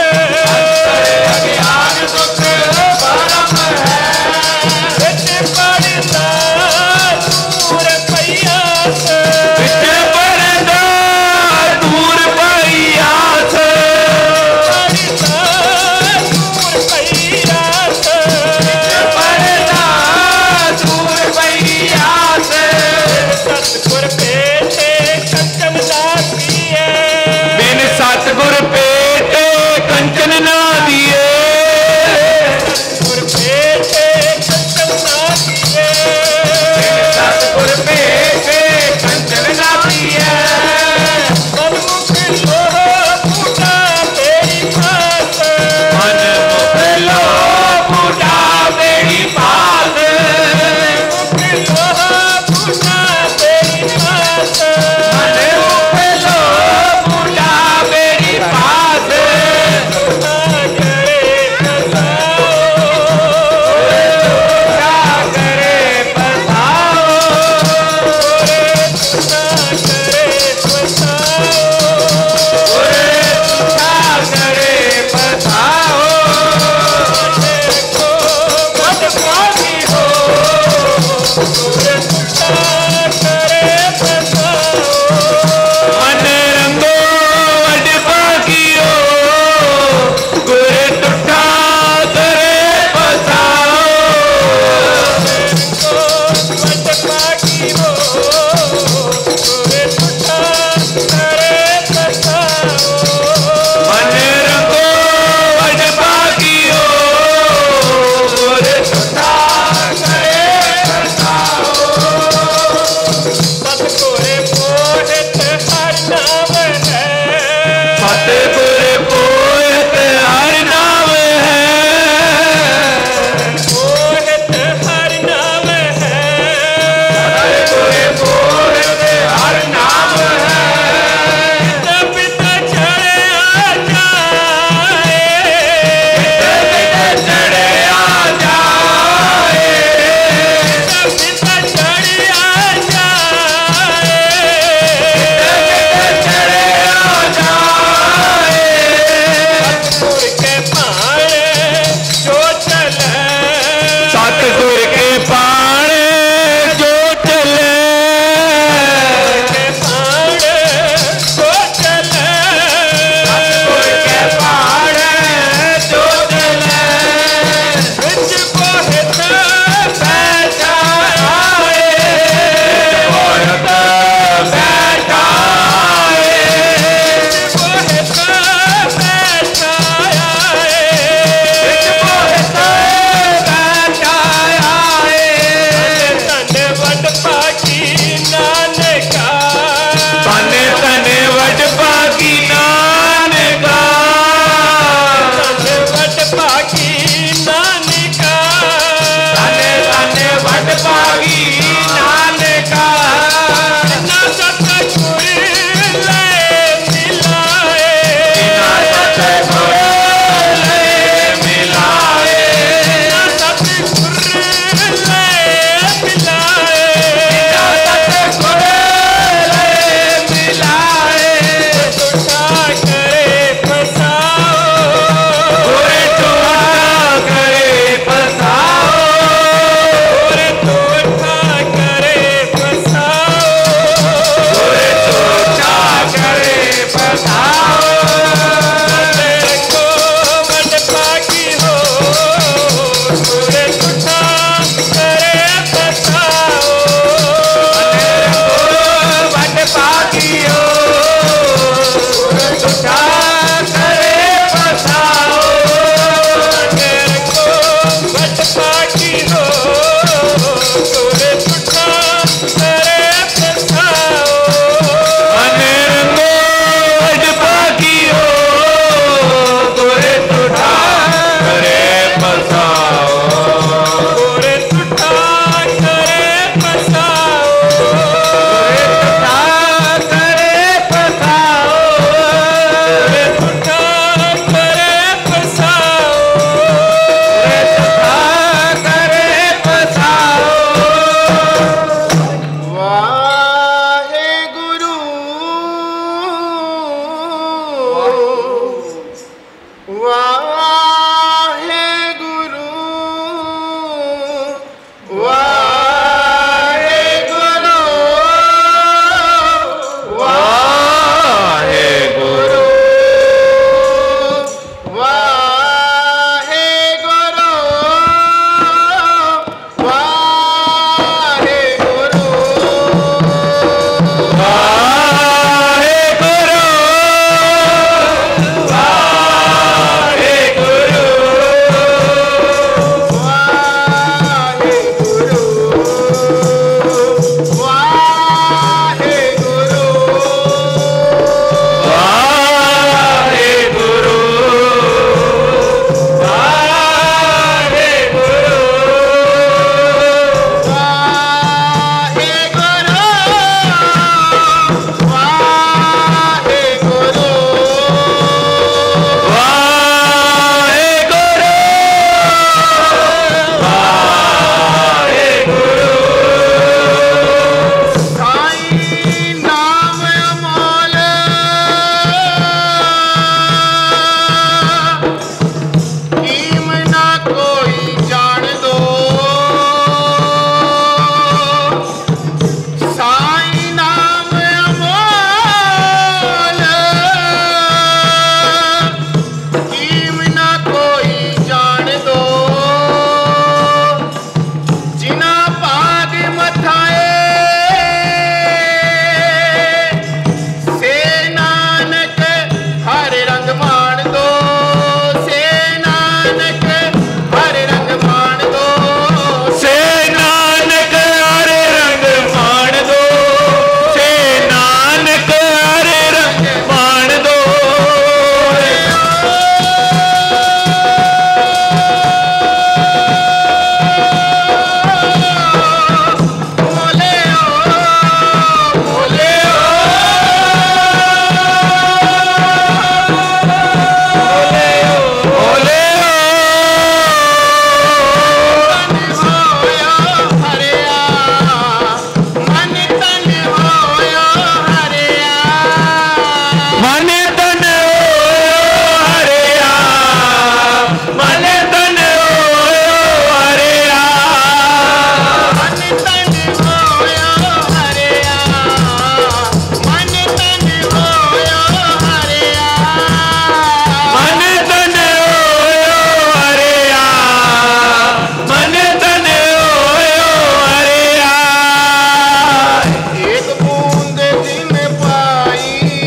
अज्ञान दुख परम है, बिच पड़ता दूर पयास, विच पड़दा दूर पयास, पड़ता दूर पयास, पड़दा दूर पयास, सतगुर पेटे कंचन दासी है, बिन सतगुर पेटे कंचन ना दिए, सतगुर पेटे कंचन दासी है, सतगुर पेटे कंचन ना दिए, मनमुख लोह फूटा तेरी फास, मन मुख लो बूढ़ा बेड़ी पास, मनमुख लोह फूटा तेरी फास, मन मुख लो बूढ़ा बेड़ी पास, करे पसाओ, क्या करे पसाओ, करे पसाओ, क्या करे पसाओ, देखो मत पागी हो, करे पसाओ, मन रंगो वड भागियो, गुर टुटा करे पसाओ, मत पागी हो, करे करे पसाओ, मन रंगो वड भागियो, गुर टुटा करे पसाओ, सतगुर पोढ़त हर नाम है, सतगुर पोयत हर नाम है, पोढ़त हर नाम है, सतगुर पोयत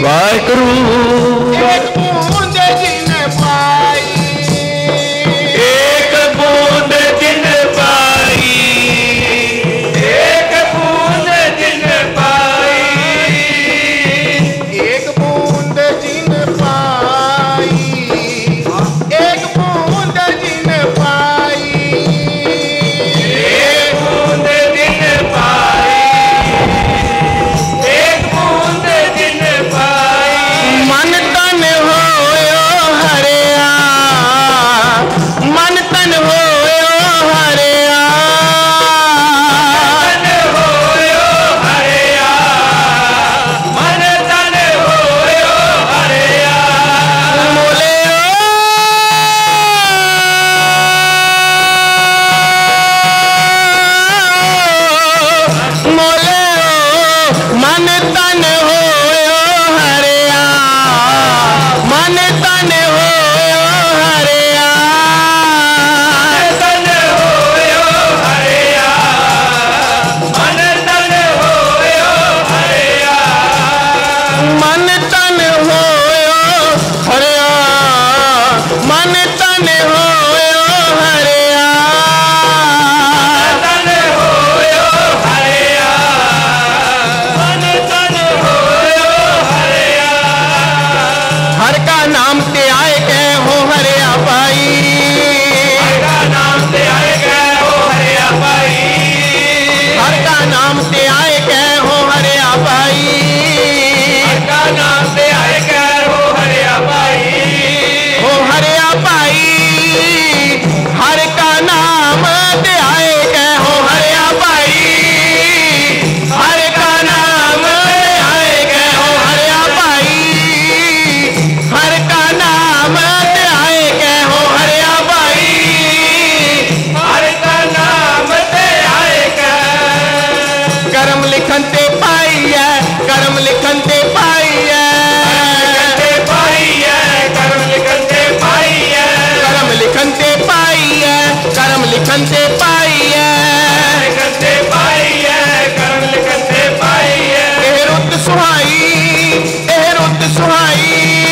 वाहिगुरु एक बूंद जिन पाई एक बूंद जिन पाई एक बूंद जिन पाई एक बूंद जिन पाई एक बूंद जिन पाई एक बूंद जिन पाई एक बूंद जिन पाई मन तन होयो हरिया मन तन होयो हरिया मन होयो हरिया मन तन होयो हरिया मोले मोले मन तन होयो हरिया मन तन होयो हरिया तन होयो हरिया मन तन होयो हरिया मन तन होयो हरिया मन तन होयो हरिया तन होयो हरिया मन तन होयो हरिया हर का नाम ते आए के हो हरिया भाई का नाम ते आए गए हो हरिया भाई हर का नाम ते आए के हो हरिया भाई का नाम ते आए गए हो हरिया भाई हो हरिया भाई हर का नाम ते आए के हो हरिया भाई हर का नाम ते आए के हो हरिया भाई हर का नाम ते आए के हो हरिया भाई हर का नाम ते आए गए करम लिखन ते पाई है करम लिखन ते पाई है ते पाई है कर्म लिखन ते पाई है करम लिखन ते पाई है करम लिखन ते पाई है लिखन ते पाई है कर्म लिखन ते पाई है ਇਹ ਰੁੱਤ ਸੁਹਾਈ ਇਹ ਰੁੱਤ ਸੁਹਾਈ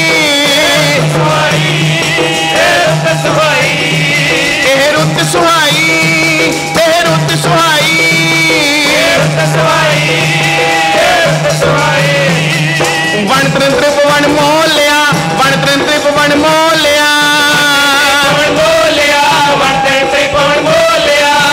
सुहाई सुहाई ਇਹ ਰੁੱਤ ਸੁਹਾਈ ਇਹ ਰੁੱਤ ਸੁਹਾਈ सुहाई सुहाई ਵਣ ਤ੍ਰਿੰਤ੍ਰਿ ਵਣ ਮੋਲਿਆ ਵਣ ਤ੍ਰਿੰਤ੍ਰਿ ਵਣ ਮੋਲਿਆ कौन बोलिया बनते से कौन बोलिया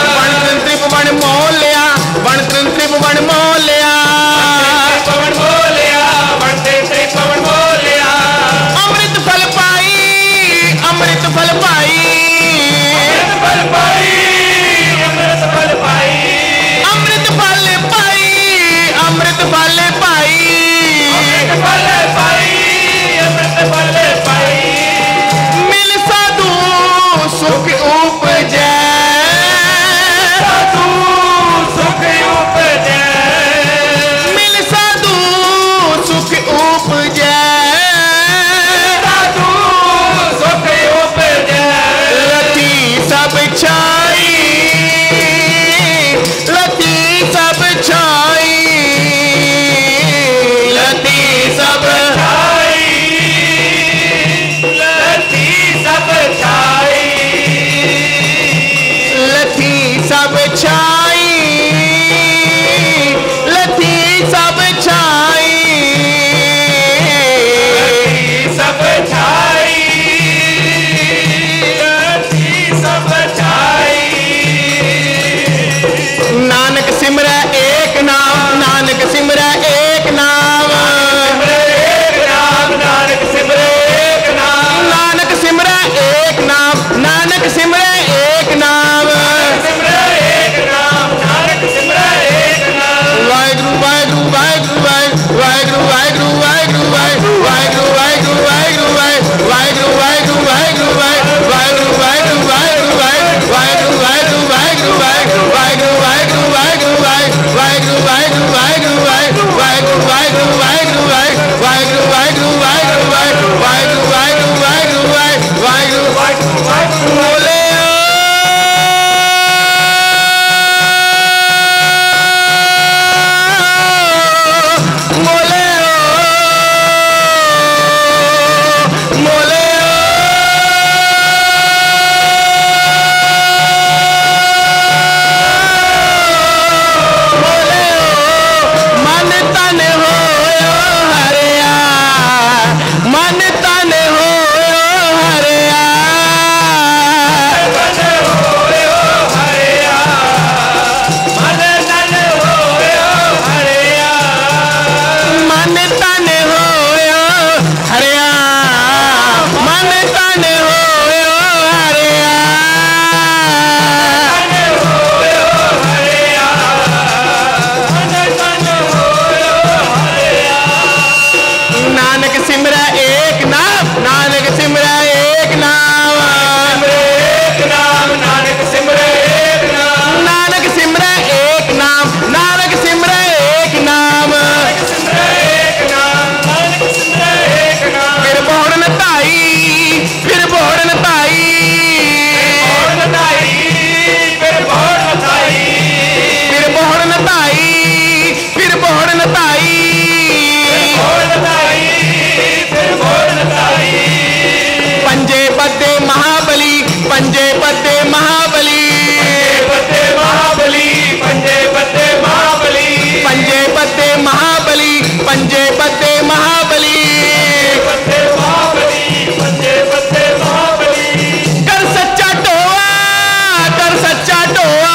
बद्दे महाबली बद्दे महाबली बद्दे बद्दे महाबली कर सच्चा टोआ कर सच्चा टोआ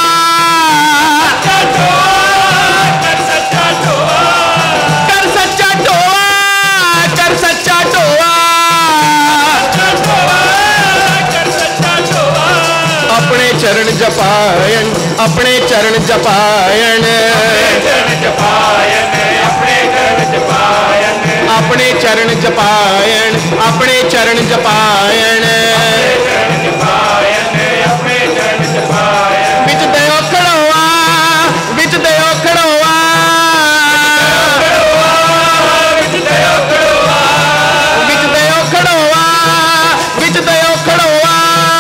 कर सच्चा टोआ कर सच्चा टोआ कर सच्चा टोआ कर सच्चा टोआ अपने चरण जपायन अपने चरण जपायन चरण जपायन अपने चरण जपायन अपने चरण जपायन अपने चरण जपायन चरण जपायन अपने चरण जपायन बिच दयो खड़ोआ बिच दयो खड़ोआ विच दयो खड़ोआ बिच दयो खड़ोआ बिच दयो खड़ोआ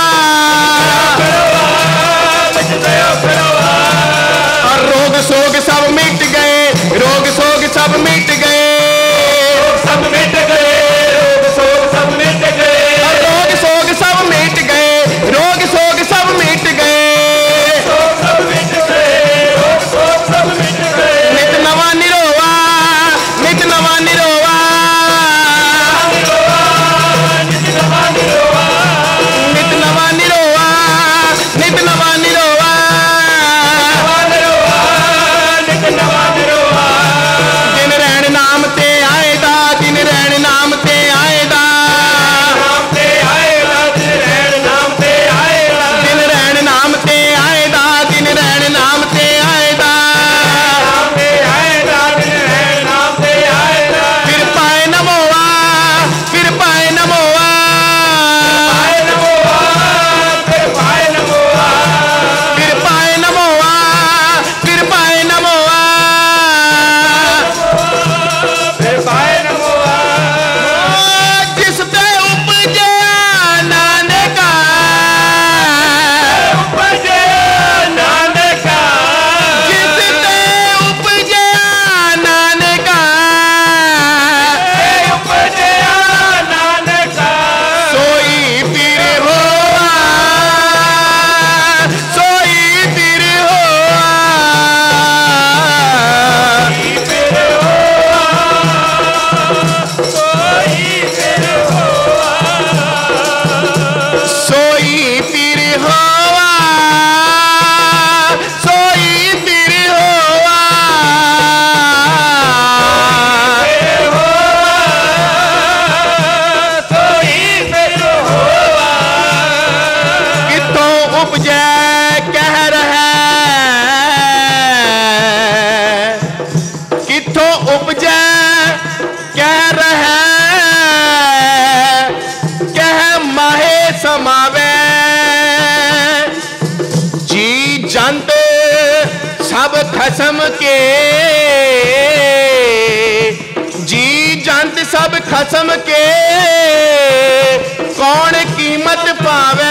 विच दयो खड़ोआ और रोग सोग सब मिट गए रोग सोग सब मिट गए सब मिट गए रोग शोक सब मिट गए और रोग सोग सब मिट गए रोग सोग सब मिट गए शोक सब मिट गए रोग शोक सब मिट गए नित नवा निरोवा नित नवा निरोवा नित नवा निरोवा नित नवा निरोवा नित नवा निरोवा नवा निरोवा नित नवा निरोवा दिन रहन नाम ते आएदा दिन रहन नाम ते आएदा नाम ते आएगा दिन रहन नाम ते आएगा दिन रहन नाम ते आएदा दिन रहन नाम ते आएदा नाम ते आएगा दिन रहन नाम ते आएगा फिर पाए नमोआ फिर पाए नमोआ पाए नमोआ फिर पाए नमोआ फिर पाए नमोआ फिर पाए नमोआ फिर पाए नमोआ जिस ते उपजे नानका उपजे नानका जिस ते उपजे नानका उपजे नानका सोई पीर होआ सोई पीर होआ फिर कोई फिर सोई पीर होआ सोई पीर होआ कोई फिर होवा कितों उपजै कहर है कितों उपजै कहर है कह माहे समावे जी जंत सब खसम के जी जंत सब खसम के कौन कीमत पावे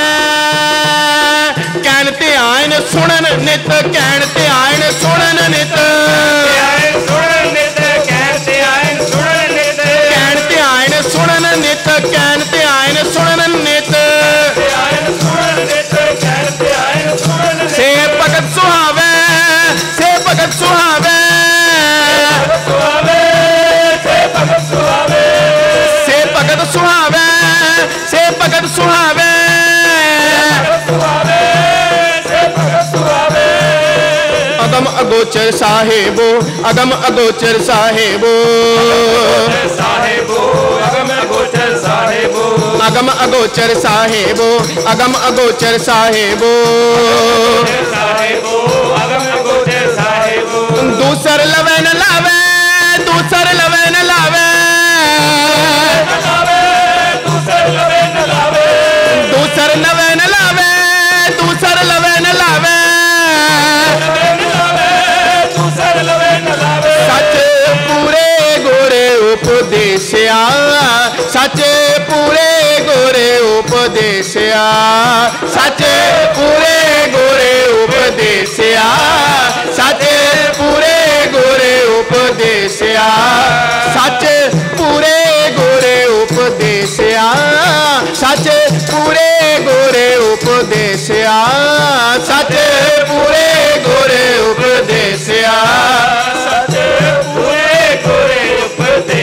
कहन ते आयन सुनन नित कहन ते आयन सुनन नित आए सुन नित कहते आए सुन नित कहन ते आयन सुनन नित कहन ते आयन सुनन नित आए सुन नित कहते आए सुन नित से भगत सुहावे से भगत सुहावे सुहावे से भगत सुहावे से भगत सुहावे से भगत सुहावे सुहावे से भगत सुहावे अगम अगोचर साहेबो अगम अगोचर साहेबो साहेबो अगम गोचर साहेबो अगम अगोचर साहेबो अगम अगोचर साहेबो साहेबो अगम गोचर साहेबो दूसर लवे न लावे दूसर लवे न लावे लावे दूसर लवे न लावे दूसर लवे न लावे दूसर लवे न लावे लवे न लावे दूसर लवे न लावे सच पूरे गोरे उपदेशिया सच पूरे गोरे उपदेशिया सच पूरे गोरे उपदेशिया सच पूरे गोरे उपदेशिया सच पूरे गोरे उपदेशिया सच पूरे गोरे उपदेशिया सच पूरे गोरे उपदेशिया सच पूरे गोरे उपदेश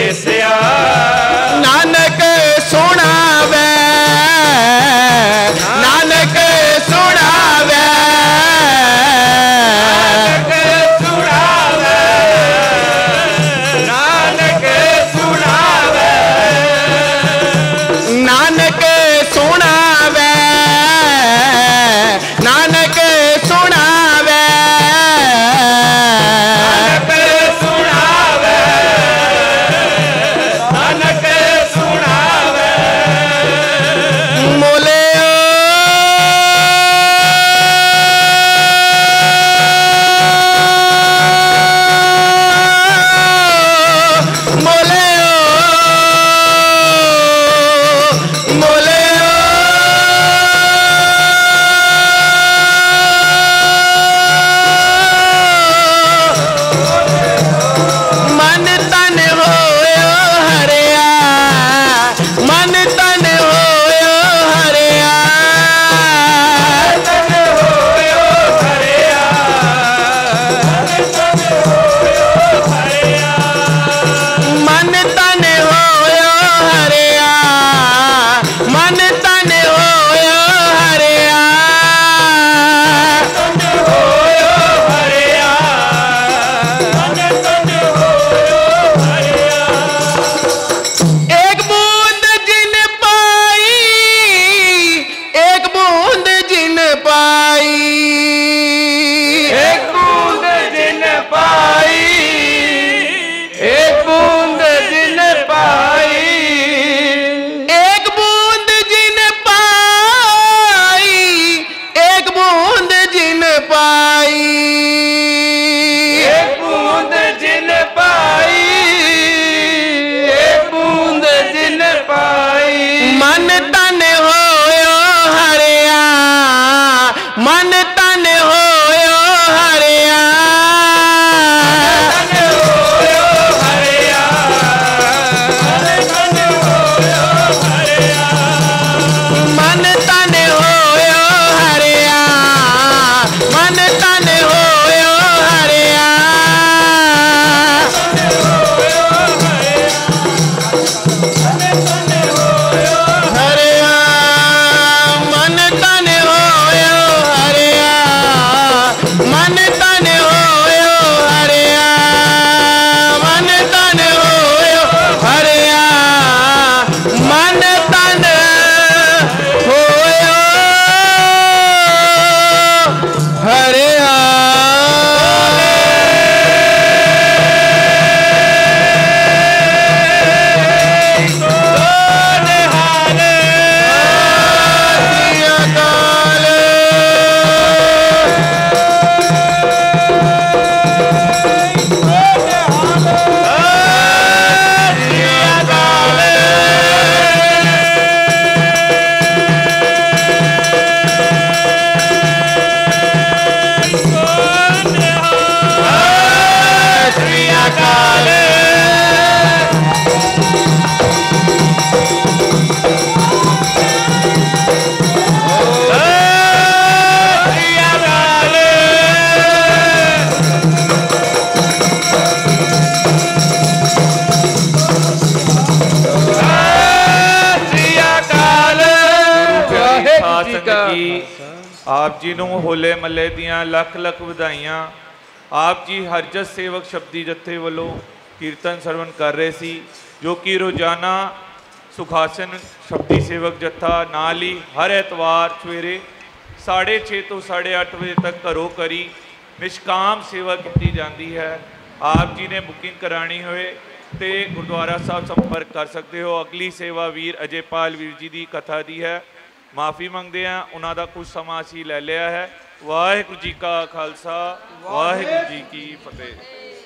जी आप जी ਨੂੰ ਹੋਲੇ ਮੱਲੇ ਦੀਆਂ ਲੱਖ ਲੱਖ ਵਧਾਈਆਂ। ਆਪ ਜੀ ਹਰਜਸ ਸੇਵਕ ਸ਼ਬਦੀ ਜੱਥੇ ਵੱਲੋਂ ਕੀਰਤਨ ਸਰਵਨ ਕਰ ਰਹੇ ਸੀ, ਜੋ ਕਿ ਰੋਜ਼ਾਨਾ ਸੁਖਾਸਨ ਸ਼ਬਦੀ ਸੇਵਕ ਜੱਥਾ ਨਾਲ ਹੀ ਹਰ ਐਤਵਾਰ ਸਵੇਰੇ ਸਾढ़े छे ਤੋਂ साढ़े आठ ਵਜੇ ਤੱਕ ਘਰੋਂ ਕਰੀ ਨਿਸ਼ਕਾਮ ਸੇਵਾ ਕੀਤੀ ਜਾਂਦੀ ਹੈ। ਆਪ ਜੀ ਨੇ ਬੁਕਿੰਗ ਕਰਾਣੀ ਹੋਏ ਤੇ ਗੁਰਦੁਆਰਾ ਸਾਹਿਬ ਸੰਪਰਕ ਕਰ ਸਕਦੇ ਹੋ। ਅਗਲੀ ਸੇਵਾ ਵੀਰ ਅਜੇਪਾਲ ਵੀਰ ਜੀ ਦੀ ਕਥਾ ਦੀ ਹੈ। ਮਾਫੀ ਮੰਗਦੇ ਹਾਂ, ਉਹਨਾਂ ਦਾ ਕੁਝ ਸਮਾਂ ਅਸੀਂ ਲੈ ਲਿਆ ਹੈ। ਵਾਹਿਗੁਰੂ ਜੀ ਕਾ ਖਾਲਸਾ, ਵਾਹਿਗੁਰੂ ਜੀ ਕੀ ਫਤਿਹ।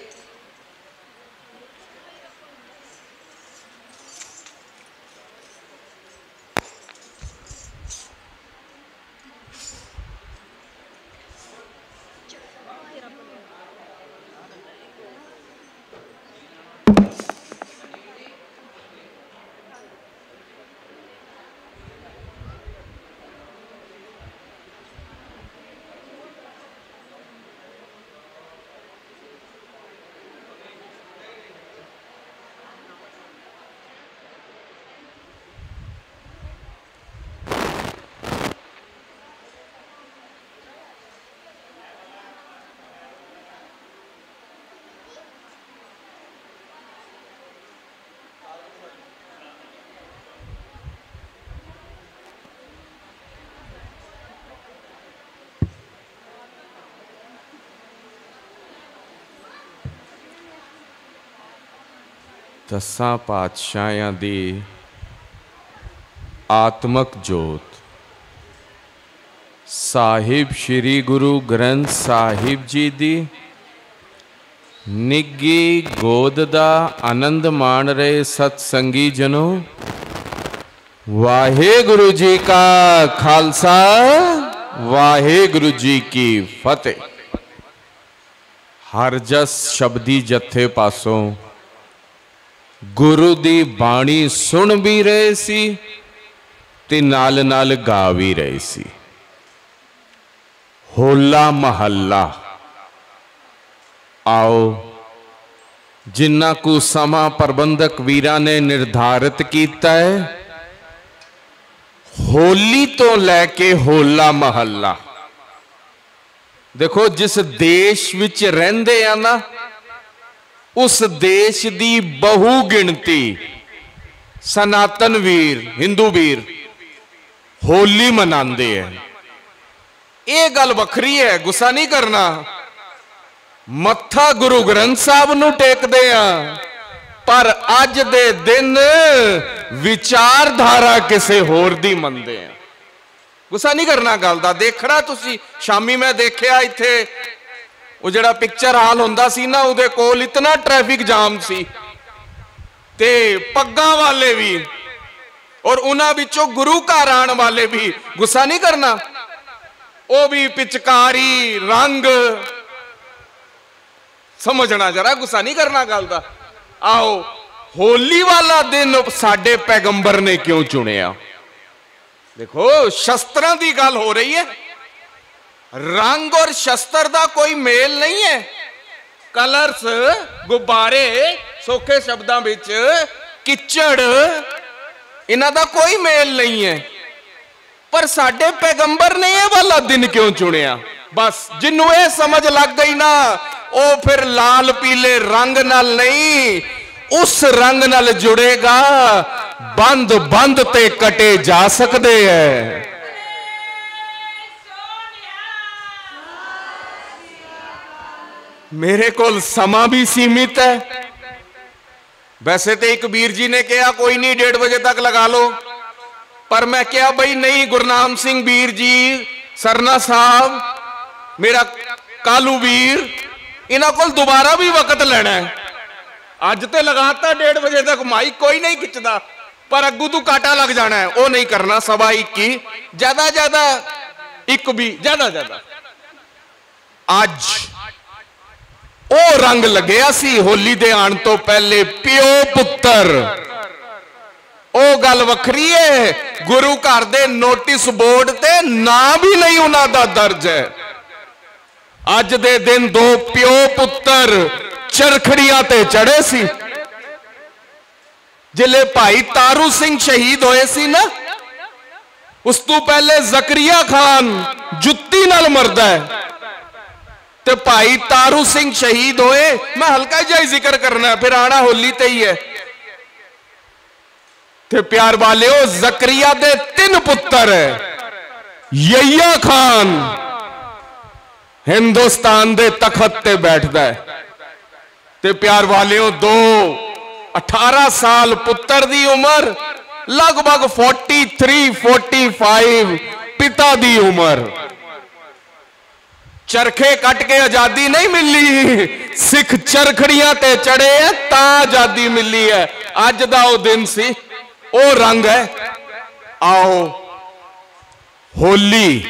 दसां पातशाहियां दी आत्मक जोत साहिब श्री गुरु ग्रंथ साहिब जी दी निग्गी गोद दा आनंद माण रहे सतसंगी जनों, वाहेगुरु जी का खालसा, वाहेगुरु जी की फतेह। हरजस शब्दी जत्थे पासों गुरु दी बाणी सुन भी रहे सी ते नाल नाल गा भी रहे सी। होला महल्ला आओ जिन्ना को समा प्रबंधक वीरां ने निर्धारित किया है, होली तो लैके होला महल्ला। देखो जिस देश विच रहिंदे आ ना, उस देश दी बहु गिणती सनातन वीर हिंदू वीर होली मनाते हैं। ये गल वखरी है, गुस्सा नहीं करना। मत्था गुरु ग्रंथ साहब नूं टेकदे आ, पर अज दे दिन विचारधारा किसे होर दी मनदे आ। गुस्सा नहीं करना गल दा। देखना तुसी शामी मैं देखिया इत्थे वो जड़ा पिक्चर हाल होंदा सी ना, उहदे कोल इतना ट्रैफिक जाम सी ते पग्गां वाले भी और उन्हां विचों गुरु घर आण वाले भी। गुस्सा नहीं करना, वो भी पिचकारी रंग समझना जरा, गुस्सा नहीं करना गल दा। आओ होली वाला दिन साडे पैगंबर ने क्यों चुनिया? देखो शस्त्रां दी गल हो रही है, रंग और शस्त्र का कोई मेल नहीं है। कलर्स गुब्बारे सौखे शब्दों विच किचड़ इन्हां दा कोई मेल नहीं है। पर साडे पैगंबर ने यह वाला दिन क्यों चुनिया? बस जिन्हों यह समझ लग गई ना, वो फिर लाल पीले रंग नाल नहीं, उस रंग नाल जुड़ेगा। बंद बंद ते कटे जा सकते हैं। मेरे को समा भी सीमित है। वैसे तो एक वीर जी ने कहा कोई नहीं डेढ़ बजे तक लगा लो, पर मैं क्या भाई नहीं, गुरनाम सिंह वीर जी, सरना साहब, मेरा कालू वीर, इन्हों को दोबारा भी वक्त लेना है। अज तो लगाता डेढ़ बजे तक माइक कोई नहीं खिंचता, पर अगू तू काटा लग जाना है, वो नहीं करना। सवा इक्की ज्यादा ज्यादा एक भी ज्यादा ज्यादा अज ओ रंग लग्या सी होली दे आण तो पहले प्यो पुत्र। ओ गल वखरी है, गुरु घर दे नोटिस बोर्ड ते ना भी नहीं उन्हां दा दर्ज है। अज दे दिन दो प्यो पुत्र चरखड़ियां ते चढ़े सी। जिले भाई तारू सिंह शहीद होए सी ना, उस तो पहले जकरिया खान जुत्ती नाल मरदा है, ते भाई तारू सिंह शहीद होए। मैं हल्का जिहा जिक्र करना, फिर आना होली ते ही है। ते प्यार वालिओ, जकरिया दे तीन पुत्र है। यहिया खान हिंदुस्तान दे तखत ते बैठदा है। ते प्यार वालिओ, दो अठारह साल पुत्र दी उम्र, लगभग फोर्टी थ्री फोर्टी फाइव पिता दी उम्र। चरखे कट के आजादी नहीं मिली, सिख चरखड़ियां ते चढ़े है ता आजादी मिली है। अज दा ओ दिन सी, ओ रंग है। आओ होली।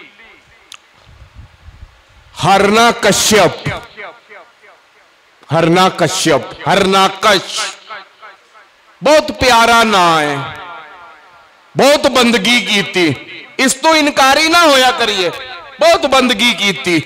हरना कश्यप, हरना कश्यप, हरनाकश बहुत प्यारा ना है, बहुत बंदगी की थी। इस तो इनकारी ना होया करिए, बहुत बंदगी की थी।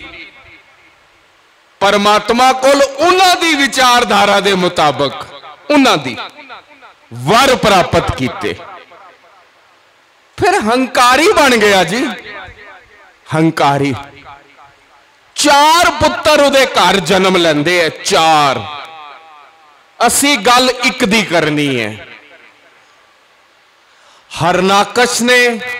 परमात्मा कोल उन्हां दी विचारधारा दे मुताबिक उन्हां दी वर प्राप्त कीते, फिर हंकारी बन गया जी। हंकारी चार पुत्र उहदे घर जन्म लेंदे है, चार। असी गल इक दी करनी है। हरनाकश ने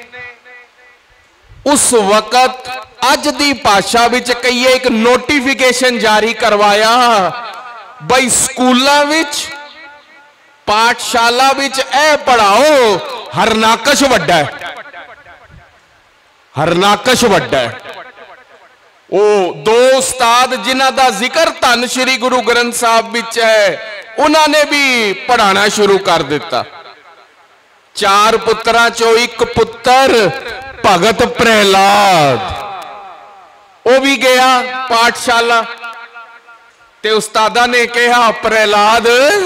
उस वक्त अज दी भाषा विच कहिए एक नोटिफिकेशन जारी करवाया, बई स्कूलों विच पाठशाला विच ए पढ़ाओ, हरनाकश वड्डा है, हरनाकश वड्डा है। ओ दो उस्ताद जिन्हां दा जिक्र धन श्री गुरु ग्रंथ साहब विच है, उन्होंने भी पढ़ाना शुरू कर दिता। चार पुत्रां चो एक पुत्र भगत प्रहलाद, वो भी गया पाठशाला। ते उस्तादा ने कहा, प्रहलाद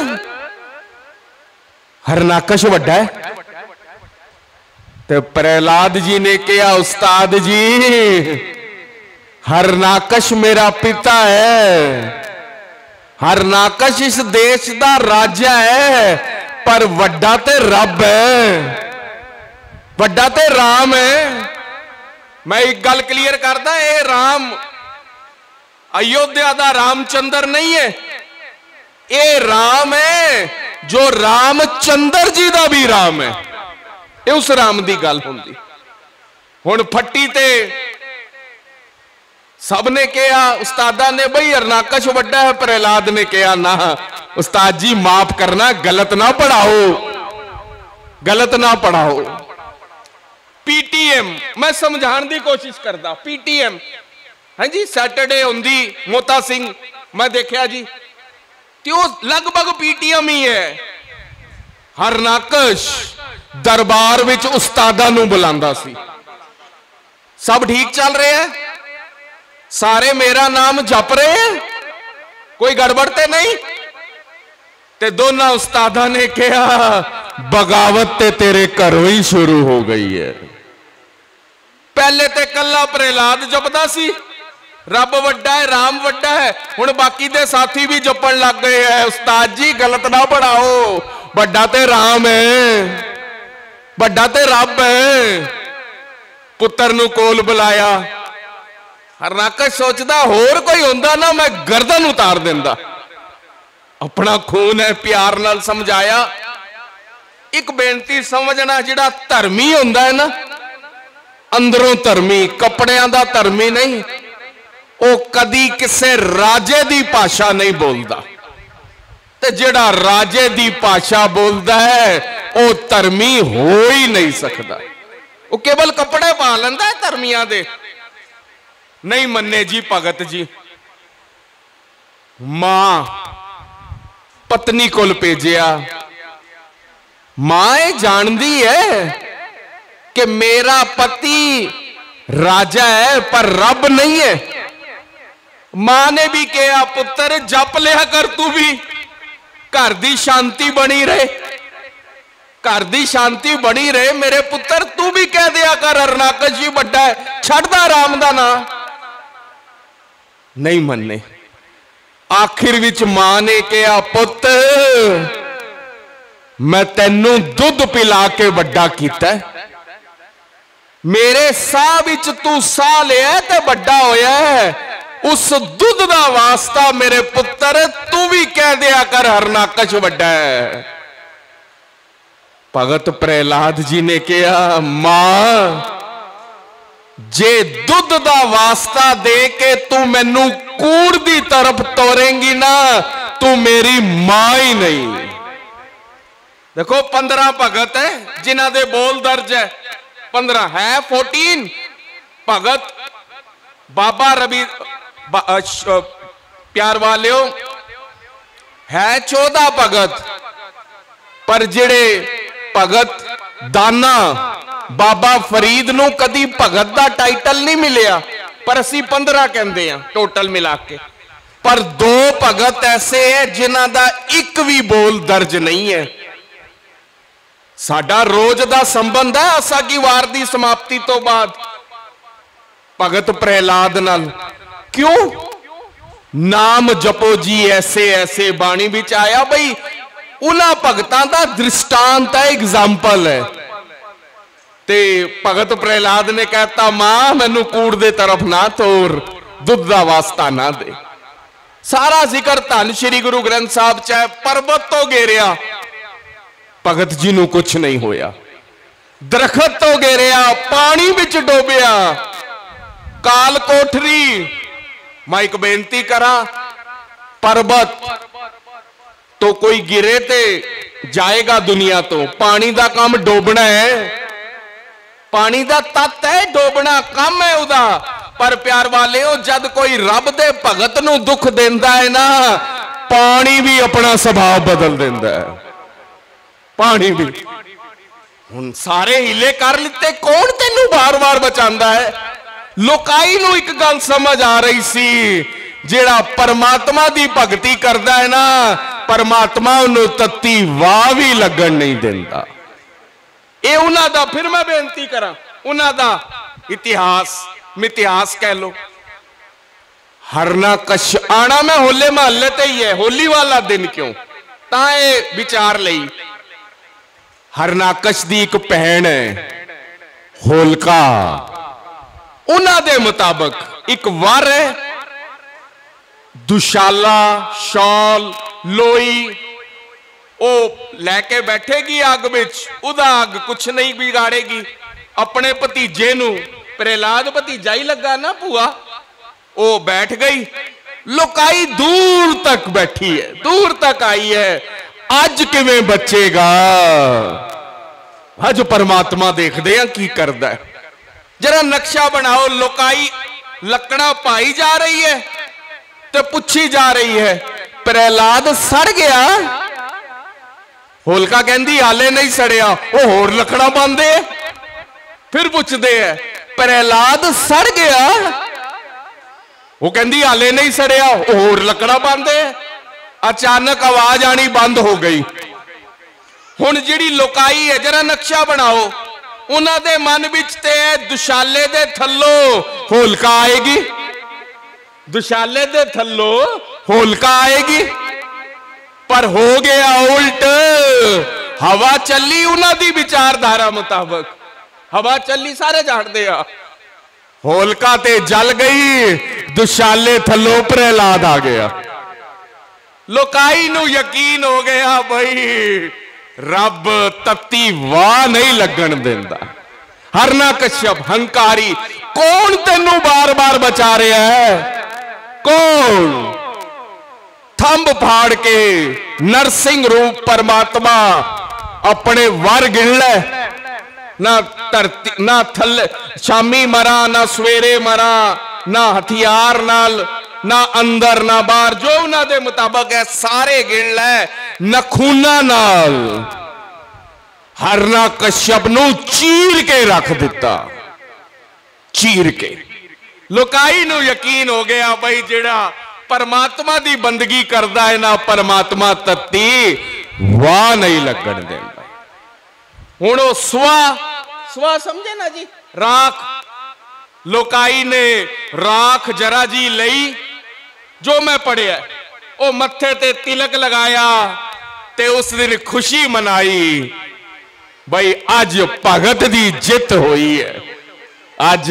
हरनाकश वड्डा है। ते प्रहलाद जी ने कहा, उस्ताद जी हरनाकश मेरा पिता है, हरनाकश इस देश का राजा है, पर वड्डा ते रब है, वड्डा ते राम है। मैं एक गल क्लियर करदा, ये राम अयोध्या दा रामचंद्र नहीं है, ये राम है जो रामचंद्र जी दा भी राम है। ये उस राम दी गल हुंदी। हुण फट्टी ते सब ने कहा, उस्तादा ने बई हरनाकश वड्डा है, प्रहलाद ने कहा ना उस्ताद जी माफ करना, गलत ना पढ़ाओ, गलत ना पढ़ाओ। पीटीएम मैं समझाने की कोशिश करता। पीटीएम हाँ जी, सैटरडे होंदी मोता सिंह मैं देखा जी, तो लगभग पीटीएम ही है। हरनाकश दरबार विच उस्तादा नूं बुलांदा सी। सब ठीक चल रहे हैं, सारे मेरा नाम जप रहे हैं, कोई गड़बड़ ते नहीं। ते दोनों उस्तादा ने कहा, बगावत ते तेरे घरों ही शुरू हो गई है। पहले ते कल्ला प्रहलाद जपदा सी, रब वड्डा है, राम वड्डा है, हुण बाकी दे साथी भी जपण लग गए हैं। उस्ताद जी गलत ना पढ़ाओ, वड्डा ते राम है, वड्डा ते रब है। पुत्र नूं कोल बुलाया। हरनाकश सोचदा होर कोई होंदा ना मैं गर्दन उतार देंदा, अपना खून है, प्यार नाल समझाया। एक बेनती समझना, जिहड़ा धर्मी होंदा है ना, अंदरों धर्मी, कपड़ियां दा धर्मी नहीं, वो कदी किसे राजे दी भाषा नहीं बोलदा। ते जिहड़ा राजे दी भाषा बोलदा है वो धर्मी हो ही नहीं सकदा। वो केवल कपड़े पा लैंदा है धर्मियां दे। नहीं मन्ने जी भगत जी, मां पत्नी कोल भेजिया। मां ये जानदी है कि मेरा पति राजा है पर रब नहीं है। मां ने भी कहा, पुत्र जप लिया कर, तू भी घर दी शांति बनी रहे, घर दी शांति बनी रहे। मेरे पुत्र तू भी कह दिया कर हरनाकश जी बड़ा है, छड़दा राम दा ना। नहीं मन्ने। आखिर विच मां ने कहा, पुत मैं तेनू दुध पिला के बड़ा कीता, मेरे साह विच तू साह लिया ते बड़ा होया है, उस दुध दा वास्ता मेरे पुत्र तू भी कह दिया कर हरनाकश वड्डा है। भगत प्रहलाद जी ने कहा, मां जे दुध दा वास्ता दे के तू मैनू कूड़ दी तरफ तोरेंगी ना, तू मेरी मां ही नहीं। देखो पंद्रह भगत है जिन्हां दे बोल दर्ज है, पंद्रह है फोर्टीन भगत। बाबा रवि बा, प्यार वालियो है चौदह भगत, पर जिहड़े भगत दाना बाबा फरीद नूं कदी भगत दा टाइटल नहीं मिलिया, पर असी पंद्रह कहंदे आ टोटल मिला के। पर दो भगत ऐसे है जिन्हां दा एक भी बोल दर्ज नहीं है। साडा रोज दा संबंध है आसा की वार दी समाप्ति तो बाद भगत प्रहलाद नाल। क्यों? नाम जपो जी ऐसे ऐसे बाणी विच आया बई उन्हां भगतां दा दृष्टांत है, एग्जाम्पल है। ते भगत प्रहलाद ने कहता, मां मैनू कूड़ दे तरफ ना तोर, दुध दा वास्ता ना दे। सारा जिक्र धन श्री गुरु ग्रंथ साहब च है। पर्वत तो घेरिया, भगत जी नू कुछ नहीं होया। दरखत तो घेरिया, पानी विच डोबिया। काल कोठरी, मैं एक बेनती करा, पर्वत तो कोई गिरे ते जाएगा दुनिया तो, पानी दा काम डोबना है, पानी दा तत्त है, डोबना काम है उदा। पर प्यार वाले हो, जद कोई रब दे भगत नू दुख देंदा है ना, पानी भी अपना स्वभाव बदल देंदा है। पानी भी हुण सारे हीले कर लिते, कौन तेनू बार बार बचांदा है? लोकाई नू एक गल समझ आ रही सी, जेड़ा परमात्मा दी भगती करदा है ना, परमात्मा उन्हें तत्ती वाह भी लगन नहीं देंदा। ये उन्हां दा, फिर मैं बेनती करा, उन्हां दा इतिहास मितिहास कह लो। हरनाकश आना मैं होले महल्ले ते ही है, होली वाला दिन क्यों ताए विचार लई। हरनाकश दी एक भैन है होलका, उन्हां दे मुताबिक एक वर है, दुशाला शॉल लोई ओ लैके बैठेगी अग विच, उदा अग कुछ नहीं बिगाड़ेगी। अपने भतीजे नू, प्रहलाद भतीजा ही लगा ना भूआ, ओ बैठ गई। लोकाई दूर तक बैठी है, दूर तक आई है। अज किवें बचेगा? अज परमात्मा देखदे हैं की करदा है। जरा नक्शा बनाओ। लोकाई लकड़ा पाई जा रही है तो पूछी जा रही है, प्रहलाद सड़ गया? होलका कहंदी हाले नहीं सड़िया। वो होर लकड़ा पांदे, फिर पूछते हैं प्रहलाद सड़ गया? वो कहंदी हाले नहीं सड़िया, होर लकड़ा पांदे। अचानक आवाज आनी बंद हो गई। हुण जिहड़ी लोकाई है, जरा नक्शा बनाओ। उन्हां दे मन विच ते दुशाले दे थल्लो होलका आएगी, दुशाले दे थल्लो होलका आएगी। पर हो गया उल्ट, हवा चली उन्हां दी विचारधारा मुताबिक। हवा चली, सारे जानते आ। होलका ते जल गई, दुशाले थल्लो प्रहलाद आ गया। लोकाई नू यकीन हो गया भाई रब तत्ती वाह नहीं लगन देंदा। हरनाकश्यप हंकारी, कौन तेनू बार बार बचा रहा है? कौन? थंब फाड़ के नरसिंह रूप परमात्मा अपने वर गिन ले। ना धरती ना थले, शामी मरा ना सवेरे मरा, ना हथियार नाल, ना अंदर ना बाहर, जो उन्हां दे मुताबिक है सारे गिन ले। नखूना नाल हरनाकश्यप नू चीर के रख दिता, चीर के। लोकाई नू यकीन हो गया भाई जेड़ा परमात्मा दी बंदगी करदा है ना, परमात्मा तत्ती वाह नहीं लगन देंदा। हुण ओ स्वा स्वा समझे ना जी, राख। लोकाई ने राख जरा जी लई, जो मैं पढ़िया ओ मत्थे ते तिलक लगाया ते उस दिन खुशी मनाई भाई अज भगत दी जित हुई है। आज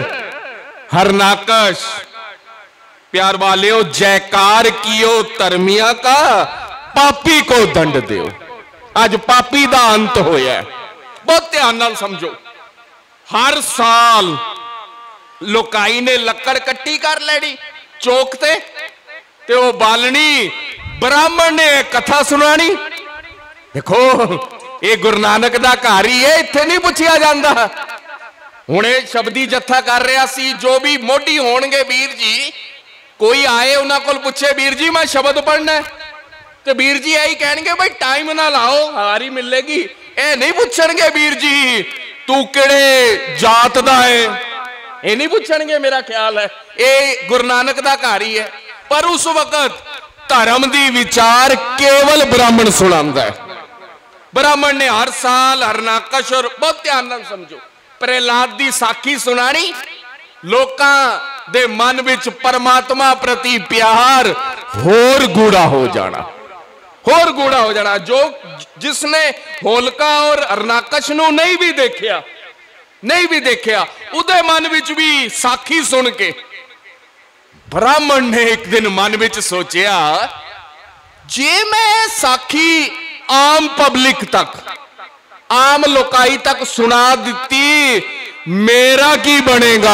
हरनाकश प्यार वालियों जयकार कियो धर्मिया का पापी को दंड दियो। आज पापी दा अंत होया। बहुत ध्यान नाल समझो। हर साल लोकाई ने लकड़ कट्टी कर लेनी चौक ते ते वो बालनी ब्राह्मण ने कथा सुनानी। देखो ये गुरु नानक दा घर ही है, इत्थे नहीं पुछिया जांदा। हुणे शब्दी जत्था कर रहा सी, जो भी मोढी होणगे वीर जी, कोई आए उन्हां कोल पुछे वीर जी मैं शब्द पढ़ना है, तो वीर जी यही कहेंगे भाई टाइम ना लाओ हारी मिलेगी। ए नहीं पूछणगे वीर जी तू किहड़े जात दा है, ये नहीं पूछणगे। मेरा ख्याल है ये गुरु नानक दा घर ही है। पर उस वक्त धर्म दी विचार केवल ब्राह्मण सुनांदा है। ब्राह्मण ने हर साल हरनाकश और बहुत ध्यान नाल समझो प्रहलाद दी साखी सुनानी। लोकां दे मन विच परमात्मा प्रति प्यार होर गूढ़ा हो जाना, होर गूढ़ा हो जाना। जो जिसने होलका और हरनाकश नूं नहीं भी देखिया, नहीं भी देखिया, उदे मन विच भी साखी सुन के ब्राह्मण ने एक दिन मन विच सोचिया, जे मैं साखी आम पब्लिक तक, आम लोकाई तक सुना दी, मेरा की बनेगा?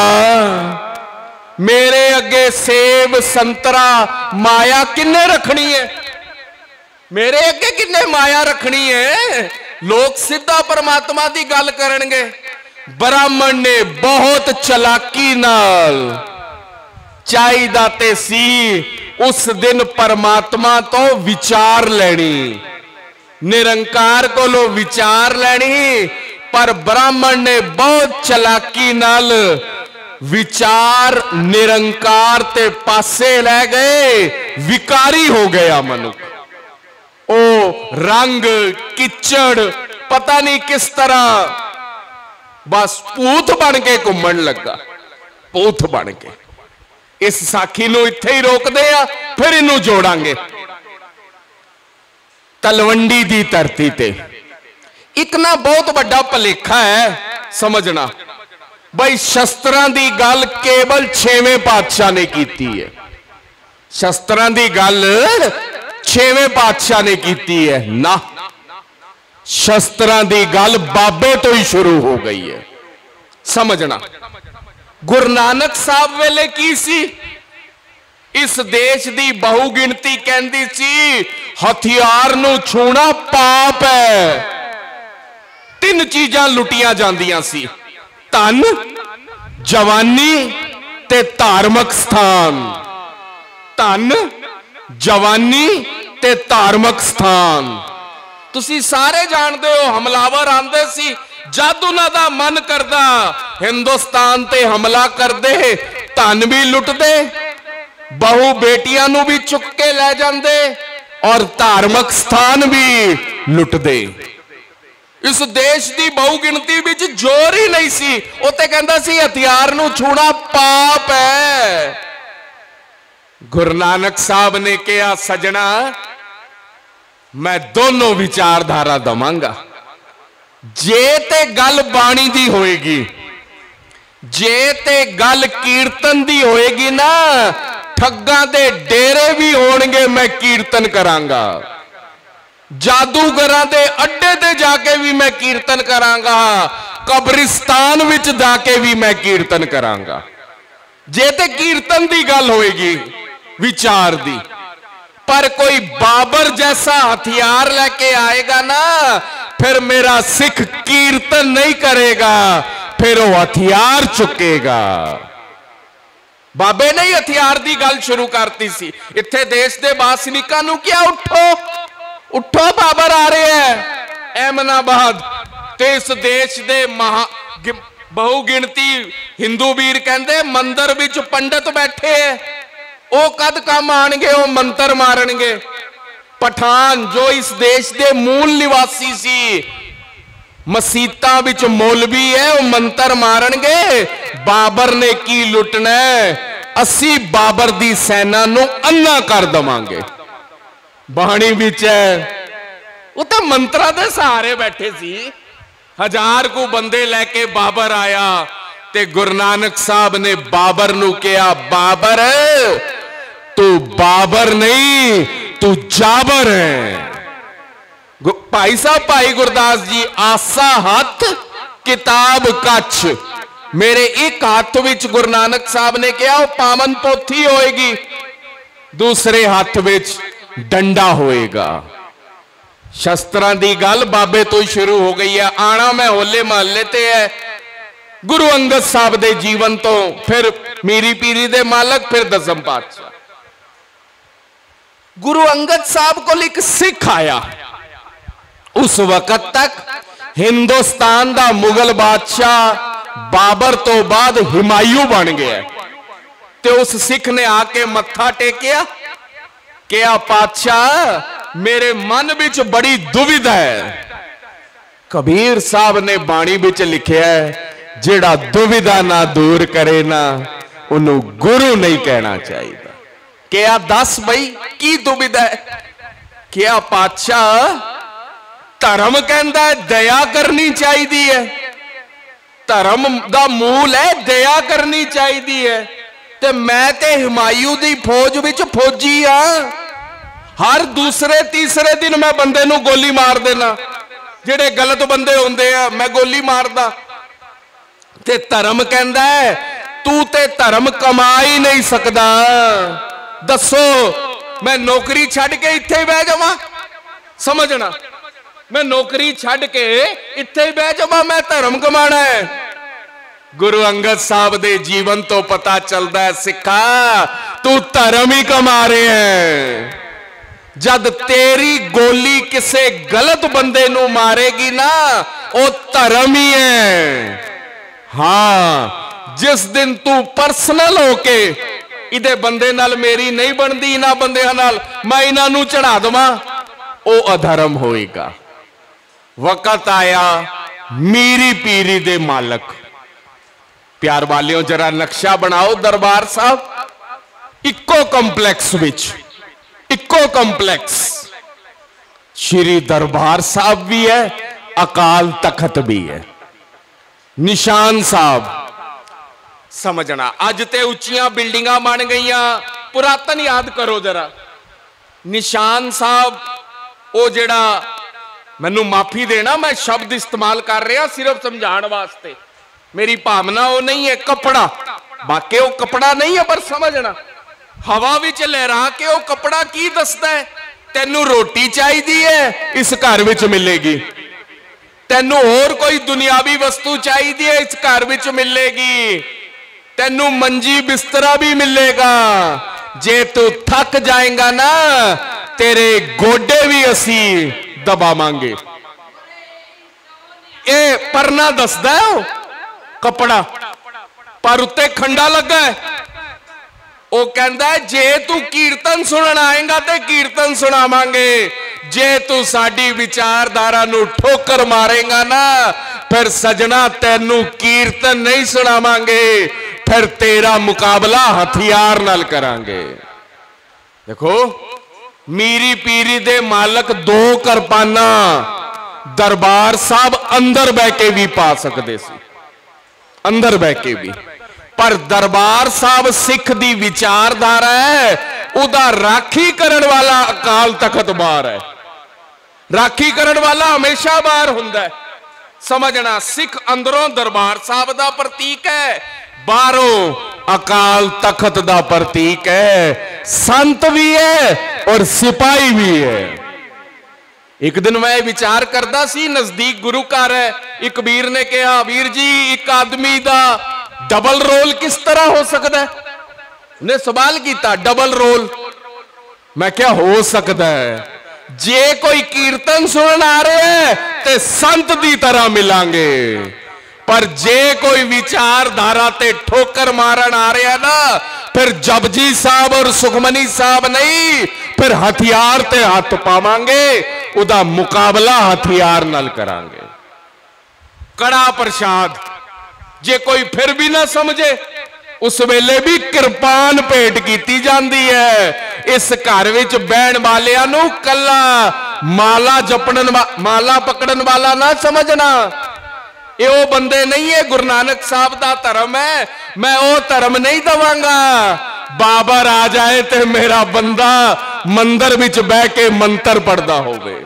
मेरे अगे सेब संतरा माया किन्ने रखनी है? मेरे अगे किन्ने माया रखनी है? लोग सीधा परमात्मा की गल करनगे। ब्राह्मण ने बहुत चलाकी नाल चाहिदा ते सी उस दिन परमात्मा तो विचार लेनी, निरंकार कोलों विचार लेनी। पर ब्राह्मण ने बहुत चलाकी नाल विचार निरंकार ते पासे ले गए, विकारी हो गया मनुष्य। ओ रंग किचड़ पता नहीं किस तरह बस भूत बन के घूमन लगा, भूत बन के। इस साखी नूं इत्थे ही रोकदे आ, फिर इनू जोड़ांगे। तलवंडी दी धरती ते एक ना बहुत बड़ा भलेखा है समझना। भाई शस्त्रां दी गल केवल छेवें पातशाह ने कीती है। शस्त्रां दी गल छेवें पातशाह ने कीती है ना, शस्त्रां दी गल बाबे तो ही शुरू हो गई है। समझना गुरु नानक साहब वेले की सी? इस देश दी बहुगिणती कहंदी सी हथियार नूं छूना पाप है। तीन चीजां लुटियां जांदियां सी, धन, जवानी ते धार्मिक स्थान। धन, जवानी ते धार्मिक स्थान। तुसी सारे जानते हो हमलावर आंदे सी, जद उन्हां दा मन करदा हिंदुस्तान ते हमला करदे, धन भी लुटदे, बहु बेटियां नूं भी चुक के ले जांदे और धार्मिक स्थान भी लुटदे। इस देश की बहुगिणती विच जोर ही नहीं सी। उत्ते कहंदा सी हथियार नूं छूना पाप है। गुरु नानक साहब ने कहा सजना मैं दोनों विचारधारा दवांगा। जे ते गल बाणी दी होएगी, जे ते गल कीर्तन दी होएगी ना, ठग्गां दे डेरे भी होणगे मैं कीर्तन करांगा, जादूगरां दे अड्डे ते जाके भी मैं कीर्तन करांगा, कब्रिस्तान विच जाके भी मैं कीर्तन करांगा। जे ते कीर्तन दी गल होएगी विचार दी। पर कोई बाबर जैसा हथियार लेके आएगा ना, फिर मेरा सिख कीर्तन नहीं करेगा, फिर वो हथियार चुकेगा। बाबे ने ही हथियार दी गल शुरू करती सी। इत्थे देश दे बासनिकां नूं क्या उठो उठो बाबर आ रहे हैं अहमदाबाद। ते इस देश दे महा बहुगिणती हिंदू वीर कहंदे मंदिर विच पंडित बैठे है, वो कद काम आणगे, वो मंत्र मारनगे। पठान जो इस देश दे मूल निवासी सी, मसीतां विच मौलवी है, वो मंत्र मारनगे। बाबर ने की लुटना है, असी बाबर दी सेना नूं अन्ना कर दवांगे। बाणी विच है वो तो मंत्रा दे सहारे बैठे सी। हजार को बंदे लेके बाबर आया ते गुरु नानक साहब ने बाबर नू कहा, बाबर तू बाबर नहीं तू जाबर है। भाई साहब भाई गुरदास जी, आसा हथ किताब कच्छ, मेरे एक हाथ विच गुरु नानक साहब ने कहा वो पावन पोथी होएगी, दूसरे हाथ विच डंडा होएगा। शस्त्रां दी गल बाबे तो ही शुरू हो गई है। आना मैं होले महल्ले ते है, गुरु अंगद साहब दे जीवन तो, फिर मीरी पीरी दे मालक, फिर दसम पातशाह। गुरु अंगद साहब को एक सिख आया, उस वक्त तक हिंदुस्तान दा मुगल बादशाह बाबर तो बाद हिमायू बन गया। ते उस सिख ने आके मत्था टेकिया, क्या पातशाह मेरे मन विच बड़ी दुविधा है। कबीर साहब ने बाणी विच लिखिया है, जेड़ा दुविधा ना दूर करे ना उन्हों गुरु नहीं कहना चाहिए। क्या दस बई की दुविधा है? क्या पातशाह धर्म कहता है दया करनी चाहिए है, धर्म दा मूल है दया करनी चाहिए है, ते मैं ते हिमायू दी फौज विच फौजी हाँ, हर दूसरे तीसरे दिन मैं बंदे नू गोली मार देना, जेड़े गलत बंदे होंदे आ मैं गोली मारदा। ते धर्म कहता है तू ते धर्म कमा ही नहीं सकदा, दसो मैं नौकरी छड़ के इत्थे ही बह जावां? समझना, मैं नौकरी छड़ के इत्थे ही बह जावां, मैं धर्म कमाना है। गुरु अंगद साहब दे जीवन तो पता चलता है, सिखा तू धर्म ही कमा रहे हैं। जद तेरी गोली किसे गलत बंदे नू मारेगी ना, वो धर्म ही है। हाँ, जिस दिन तू पर्सनल होके इदे बंदे नाल मेरी नहीं बनती, इन्हां बंदियां नाल मैं इन्हां नू चढ़ा दवां, वो अधर्म होएगा। वक्त आया मीरी पीरी दे मालक, प्यार वालियों जरा नक्शा बनाओ दरबार साहब, इको कंपलैक्स विच इको कंपलैक्स श्री दरबार साहब भी है, अकाल तखत भी है, निशान साहब। समझना, अज ते उच्चियां बिल्डिंगां बन गई, पुरातन याद करो जरा। निशान साहब वो जेड़ा, मैनू माफी देना मैं शब्द इस्तेमाल कर रहा सिर्फ समझाने वास्ते, मेरी भावना वो नहीं है, कपड़ा बाकी वो कपड़ा नहीं है, पर समझना हवा विच लहरा के वो कपड़ा की दसदा है, तेनू रोटी चाहिए है इस घर विच मिलेगी, तेनू होर कोई दुनियावी वस्तु चाहिए इस घर विच मिलेगी, तेनू मंजी बिस्तरा भी मिलेगा, जे तू थक जाएगा ना तेरे गोडे भी असी दबावांगे। ये परना दसदा है कपड़ा, पर उत्ते खंडा लगा है। वो कहता है जे तू कीर्तन सुनन आएगा तो कीर्तन सुनावांगे, जे तू साडी विचारधारा नू ठोकर मारेगा ना फिर सजना तेनू कीर्तन नहीं सुनावांगे, फिर तेरा मुकाबला हथियार नाल करांगे। देखो मीरी पीरी दे मालक दो करपाना दरबार साहब अंदर बह के भी पा सकते सी, अंदर बह के भी, पर दरबार साहब सिख दी विचारधारा है, उदा राखी करन वाला अकाल तखत बाहर है, राखी करन वाला हमेशा बाहर हुंदा है। समझना, सिख अंदरों दरबार साहब दा प्रतीक है, बाहरों अकाल तखत दा प्रतीक है, संत भी है और सिपाही भी है। एक दिन मैं विचार करता सी, नजदीक गुरु घर है, एक वीर ने कहा, वीर जी एक आदमी दा डबल रोल किस तरह हो सकता है? ने सवाल किया, डबल रोल? मैं क्या हो सकता है, जे कोई कीर्तन सुनन आ रहे हैं ते संत दी तरह मिलांगे, पर जे कोई विचारधारा ते ठोकर मारन आ रहा है ना, फिर जपजी साहब और सुखमनी साहब नहीं, फिर हथियार ते हाथ पावांगे, उदा मुकाबला हथियार नाल करांगे। कड़ा प्रसाद, जे कोई फिर भी ना समझे उस वेले भी किरपान भेंट की जाती है। इस घर विच बहन वालियां नूं कला माला जपण माला पकड़न वाला ना समझना, ये वो बंदे नहीं है, गुरु नानक साहब का धर्म है, मैं वो धर्म नहीं दवांगा। बाबर आ जाए तो मेरा बंदा मंदिर विच बह के मंत्र पढ़ता होवे।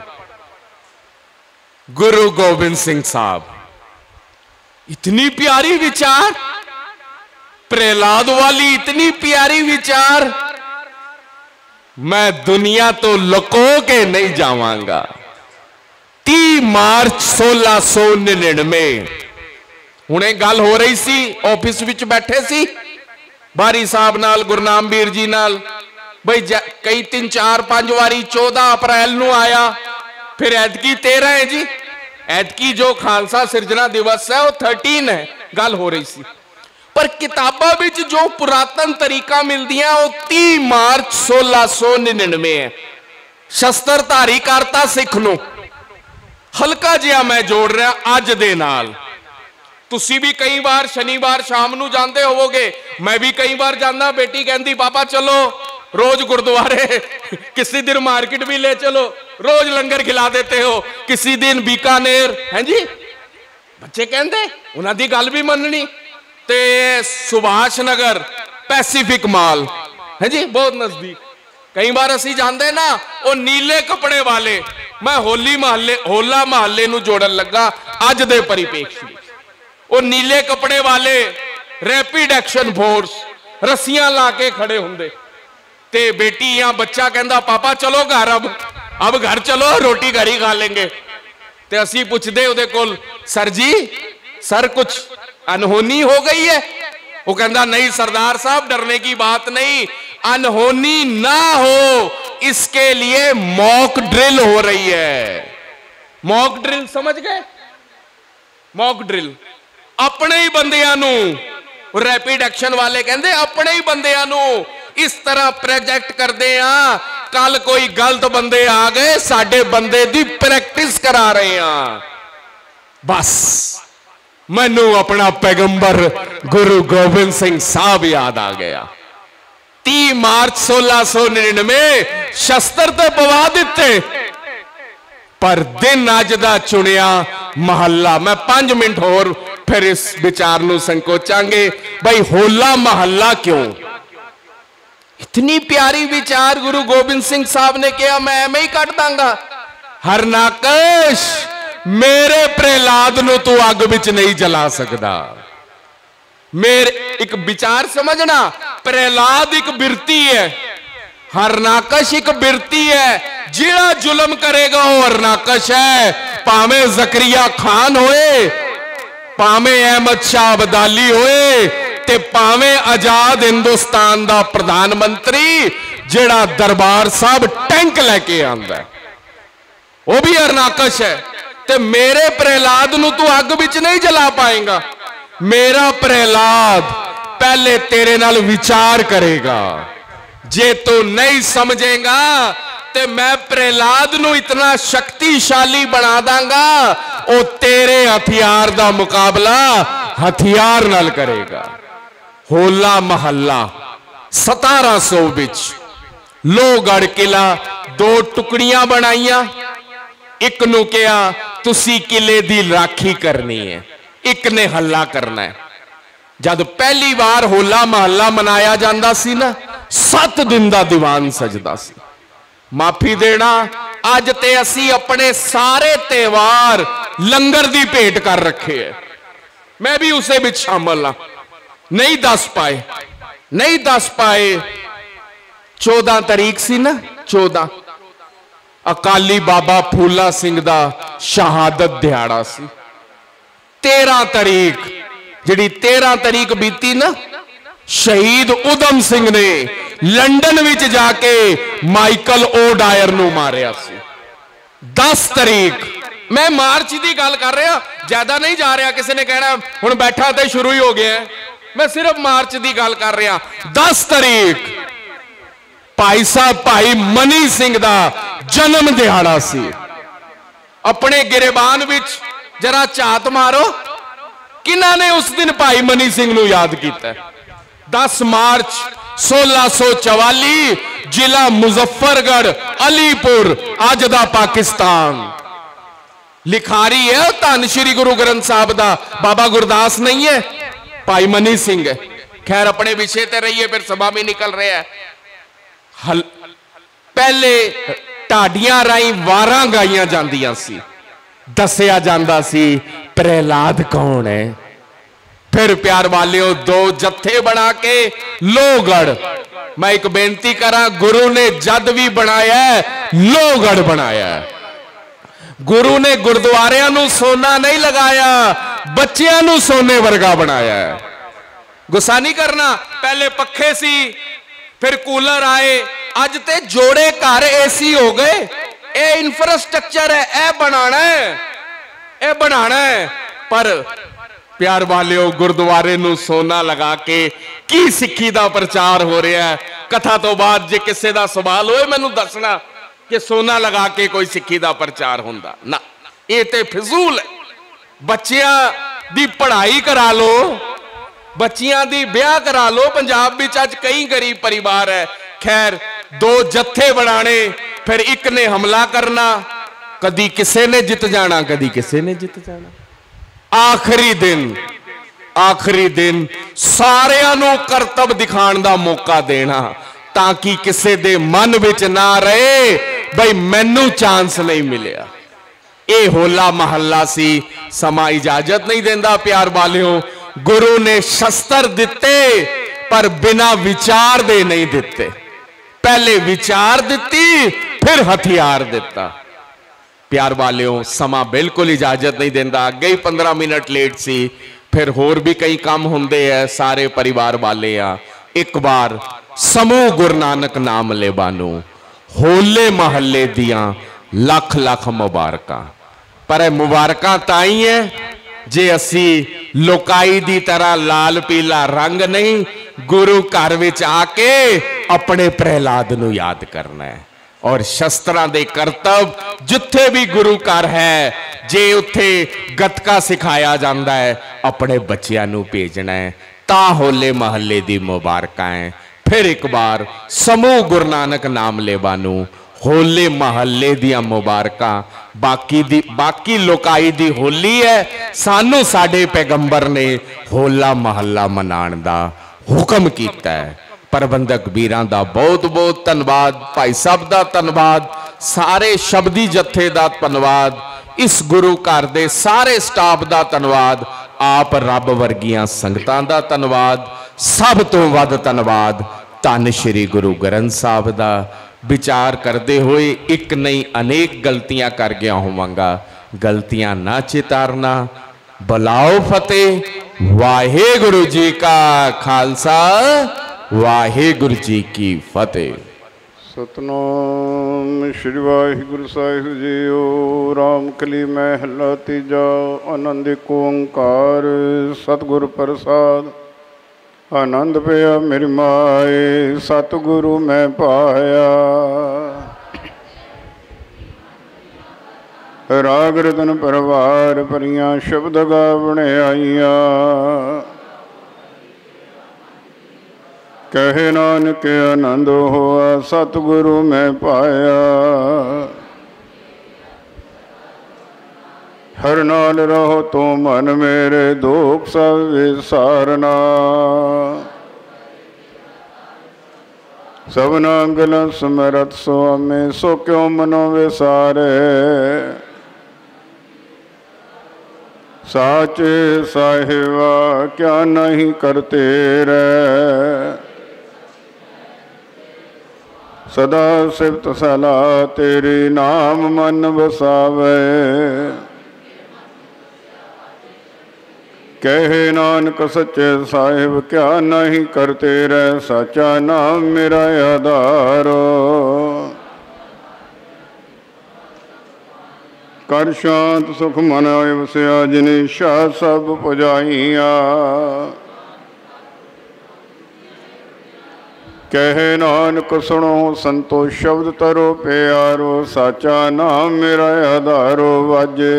गुरु गोबिंद सिंह साहब इतनी प्यारी विचार, प्रहलाद वाली इतनी प्यारी विचार, मैं दुनिया तो लुको के नहीं जावांगा। तीस मार्च सोलह सौ निन्यानवे हुणे गल हो रही सी, ऑफिस विच बैठे सी बारी साहब नाल, गुरनामवीर जी नाल, बई कई तीन चार पांच वारी चौदह अप्रैल नू आया, फिर ऐतकी तेरह है जी, ऐतकी जो खालसा सिरजना दिवस है वो थर्टीन है, गल हो रही सी। पर किताबों विच जो पुरातन तरीका मिलदियां वो तीस मार्च सोलह सौ निन्यानवे है। शस्त्रधारी करता सिख नू हल्का जिहा मैं जोड़ रहा अज दे नाल। तुसी भी कई बार शनिवार शाम नू जांदे होवोगे, मैं भी कई बार जाना, बेटी कहती पापा चलो रोज गुरुद्वारे, किसी दिन मार्केट भी ले चलो, रोज लंगर खिला देते हो, किसी दिन बीकानेर है जी, बच्चे कहते उन्हां दी गल भी मननी। ते सुभाष नगर पैसिफिक मॉल है जी, बहुत नजदीक, कई बार असी जाते ना, वो नीले कपड़े वाले, मैं होली महल्ले होला महल्ले नू जोड़न लगा अज दे परिपेक्ष में, वो नीले कपड़े वाले रैपिड एक्शन फोर्स रस्सियां ला के खड़े होंगे, ते बेटी या बच्चा कहता पापा चलो घर, अब अब घर चलो रोटी घर ही खा लेंगे। ते असी पूछते उहदे कोल, सर जी सर कुछ अनहोनी हो गई है? वो कहता नहीं सरदार साहब डरने की बात नहीं, अनहोनी ना हो इसके लिए मॉक ड्रिल हो रही है। मॉक ड्रिल समझ गए? मॉक ड्रिल अपने ही बंदियां नू, रैपिड एक्शन वाले कहते अपने ही बंदियां नू इस तरह प्रोजेक्ट करते हैं, कल कोई गलत बंदे आ गए साडे बंदे दी प्रैक्टिस करा रहे हैं। बस मैनू अपना पैगंबर गुरु गोबिंद सिंह साहब याद आ गया। तीस मार्च सोलह सौ निन्यानवे शस्त्र तो पवा दिते, पर दिन अज दा चुनिया महल्ला। मैं पांच मिनट होर फिर इस विचार नू संकोचांगे, भाई होला महल्ला क्यों? इतनी प्यारी विचार गुरु गोबिंद सिंह साहब ने किया, मैं मैं ही कट दांगा। हरनाकश मेरे प्रहलाद नू तू अग विच नहीं जला सकदा। मेरे एक विचार समझना, प्रहलाद एक बिरती है, हरनाकश एक बिरती है। जिहड़ा जुल्म करेगा वो हरनाकश है, भावे जकरिया खान होए, भावे अहमद शाह अब्दाली होए, ते भावे आजाद हिंदुस्तान दा प्रधानमंत्री जिहड़ा दरबार साहब टैंक लैके आंदा है, वो भी हरनाकश है। ते मेरे प्रहलाद नू तू अग विच नहीं जला पाएगा। मेरा प्रहलाद पहले तेरे नाल विचार करेगा, जे तू नहीं समझेगा ते मैं प्रहलाद नू इतना शक्तिशाली बना दांगा, ओ तेरे हथियार दा मुकाबला हथियार नाल करेगा। होला महल्ला सतारह सौ विच लोहगढ़ किला दो टुकड़ियां बनाइया, एक नू कहा तुसी किले दी राखी करनी है, एक ने हल्ला करना है। जब पहली बार होला महल्ला मनाया जाता सी ना, सत दिन का दीवान सजदा सी। माफी देना, अज ते असी अपने सारे त्योहार लंगर दी भेंट कर रखे है। मैं भी उसे विच शामिल हाँ, नहीं दस पाए नहीं दस पाए चौदह तारीख सी ना, चौदह अकाली बाबा फूला सिंह दा शहादत दिहाड़ा सी। तेरह तारीख जिहड़ी तेरह तारीख बीती ना, शहीद उधम सिंह ने लंडन विच जाके माइकल ओ डायर नू मारिया सी। दस तारीख मैं मार्च की गल कर रहा, ज्यादा नहीं जा रहा, किसी ने कहना हुण बैठा तो शुरू ही हो गया है, मैं सिर्फ मार्च की गल कर रहा। दस तारीख भाई साहब भाई मनी सिंह दा जन्म दिहाड़ा सी। अपने गिरेबान विच जरा झात मारो, किन्हां ने उस दिन भाई मनी सिंह नू याद किया। दस मार्च सोलह सौ चवाली जिला मुजफ्फरगढ़ अलीपुर अज दा पाकिस्तान। लिखारी है धन श्री गुरु ग्रंथ साहब का। बाबा गुरदास नहीं है, भाई मनी सिंह है। खैर अपने विषय ते रहिए, फिर सभा भी निकल रहा है। हल पहले ढाडियां राही वारां गाईयां जांदियां सी, दसिया जांदा सी प्रहलाद कौन है। फिर प्यार वालियों दो जत्थे बना के लोहगढ़, मैं एक बेनती करा, गुरु ने जद भी बनाया लोहगढ़ बनाया। गुरु ने गुरुद्वारियां नूं सोना नहीं लगाया, बच्चियां नूं सोने वर्गा बनाया। गुस्सा नहीं करना। पहले पखे सी, फिर कूलर आए, अज ते जोड़े घर एसी हो गए। ये इंफ्रास्ट्रक्चर है, यह बनाना है, यह बनाना है। पर प्यार वालियों गुरुद्वारे नूं सोना लगा के की सिक्खी दा प्रचार हो रहा है। कथा तो बाद जे किसी दा सवाल होए मैनूं दसना कि सोना लगा के कोई सिक्खी दा प्रचार हुंदा ना, ये ते फिजूल है। बच्चियां दी पढ़ाई करा लो, बच्चियां दी ब्याह करा लो। पंजाब विच अज कई गरीब परिवार है। खैर दो जत्थे बनाने, फिर एक ने हमला करना, कदी किसी ने जित जाना, कदी किसी ने जित जाना। आखिरी दिन आखिरी दिन सारियां नूं करतब दिखाण दा मौका देना, ताकि किसी दे मन विच ना रहे भाई मैनू चांस नहीं मिलिया। ये होला महल्ला सी। समा इजाजत नहीं देंदा प्यार वालियों। गुरु ने शस्त्र दिते पर बिना विचार दे नहीं दिते। पहले विचार दिती, फिर हथियार दिता। प्यार वालियों समा बिल्कुल इजाजत नहीं देंदा। अगे ही पंद्रह मिनट लेट सी, फिर होर भी कई काम हुंदे है, सारे परिवार वाले आ। एक बार समूह गुरु नानक नाम ले बानू होले महल्ले दियां लख लख मुबारकां। पर मुबारकां ताई है जे असी लोकाई दी तरह लाल पीला रंग नहीं, गुरु घर विच आके अपने प्रहलाद नू याद करना है। और शस्त्रां दे करतब जिथे भी गुरु घर है, जे उत्थे गतका सिखाया जाता है, अपने बच्चियां नू भेजना है। ता होले महल्ले दी मुबारकां है। फिर एक बार समूह गुरु नानक नाम लेवा नू होले महल्ले दियां मुबारकां। बाकी दी बाकी लोकाई दी होली है, सानू साडे पैगंबर ने होला महल्ला मनाण दा हुक्म कीता है। प्रबंधक वीरां दा बहुत बहुत धन्यवाद, भाई साहब दा धन्यवाद, सारे शब्दी जत्थे दा धन्यवाद, इस गुरु घर दे सारे स्टाफ दा धन्यवाद, आप रब वर्गियां संगतां दा धन्यवाद, सब तो वध धन्यवाद धन श्री गुरु ग्रंथ साहब दा। विचार करते हुए एक नहीं अनेक गलतियां कर गया होवांगा, गलतियां ना चितारना। बुलाओ फतेह। वाहेगुरु जी का खालसा, वाहेगुरु जी की फतेह। सतनाम श्री वाहिगुरु साहिब जीओ। राम कली महला तीजा। आनंद एक ओंकार सतगुर प्रसाद। आनंद पिया मेरी माए, सतगुरु मैं पाया। राग रतन परवार परियां शब्द गावण आईया। कहे नानक आनंद होआ, सतगुरु मैं पाया। हर नाल रहो तो मन मेरे, दुख सब विसारना। सबना गल समरत स्वामी, सो क्यों मनो विसारे। साचे साहिबा क्या नहीं करते रे। सदा सिफत सलाह तेरी, नाम मन बसावे। कहे नानक सच्चे साहिब क्या नहीं करते रह। सच्चा नाम मेरा आधारो। कर शांत सुख मन वसिया, जिनी शाह सब पुजाइया। कहे नानक सुनो संतोष शब्द तरो प्यारो। साचा नाम मेरा आधारो वाजे।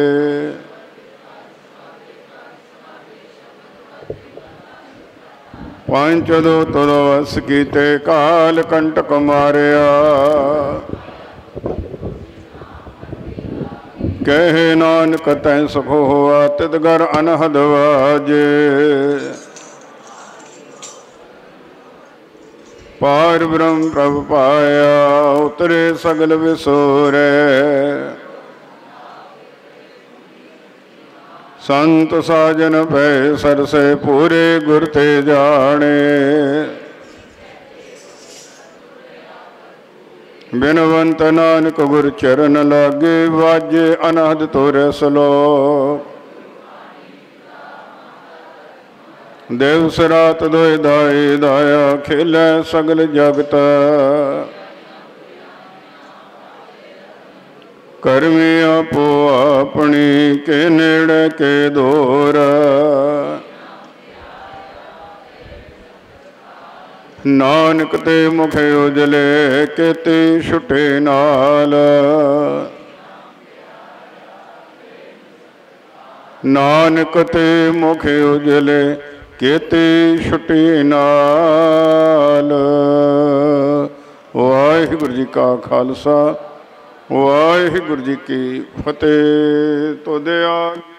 पंच दो तुद वस कीते, काल कंटक मारिया। कहे नानक तैं सुख होआ तित घर अनहद वाजे। पार ब्रह्म प्रभ पाया उतरे सगल विसोरे। संत साजन पै सरसे पूरे गुर ते जाने। बिनवंत नानक गुर चरण लागे वाजे अनहद तोरे सलोक। देव सरात दोय दाई दाया खेलै सगल जगत। करमी आपो अपनी के नेड़े के दूर। नानक ते मुख उजले केते छुटे नाल। नानक ते मुख उजले केते छुटे नाल। वाहिगुरू जी का खालसा वाहिगुरू जी की फतेह। तो दया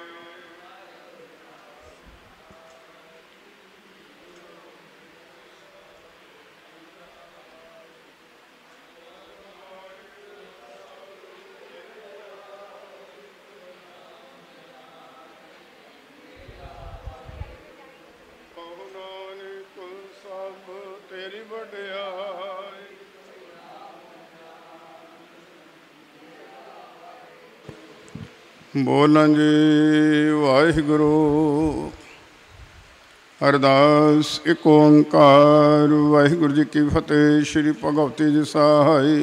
सब तेरी बड़याई। बोलां जी वाहिगुरू। अरदास एक ओंकार वाहिगुरू जी की फतेह। श्री भगवती जी सहाय।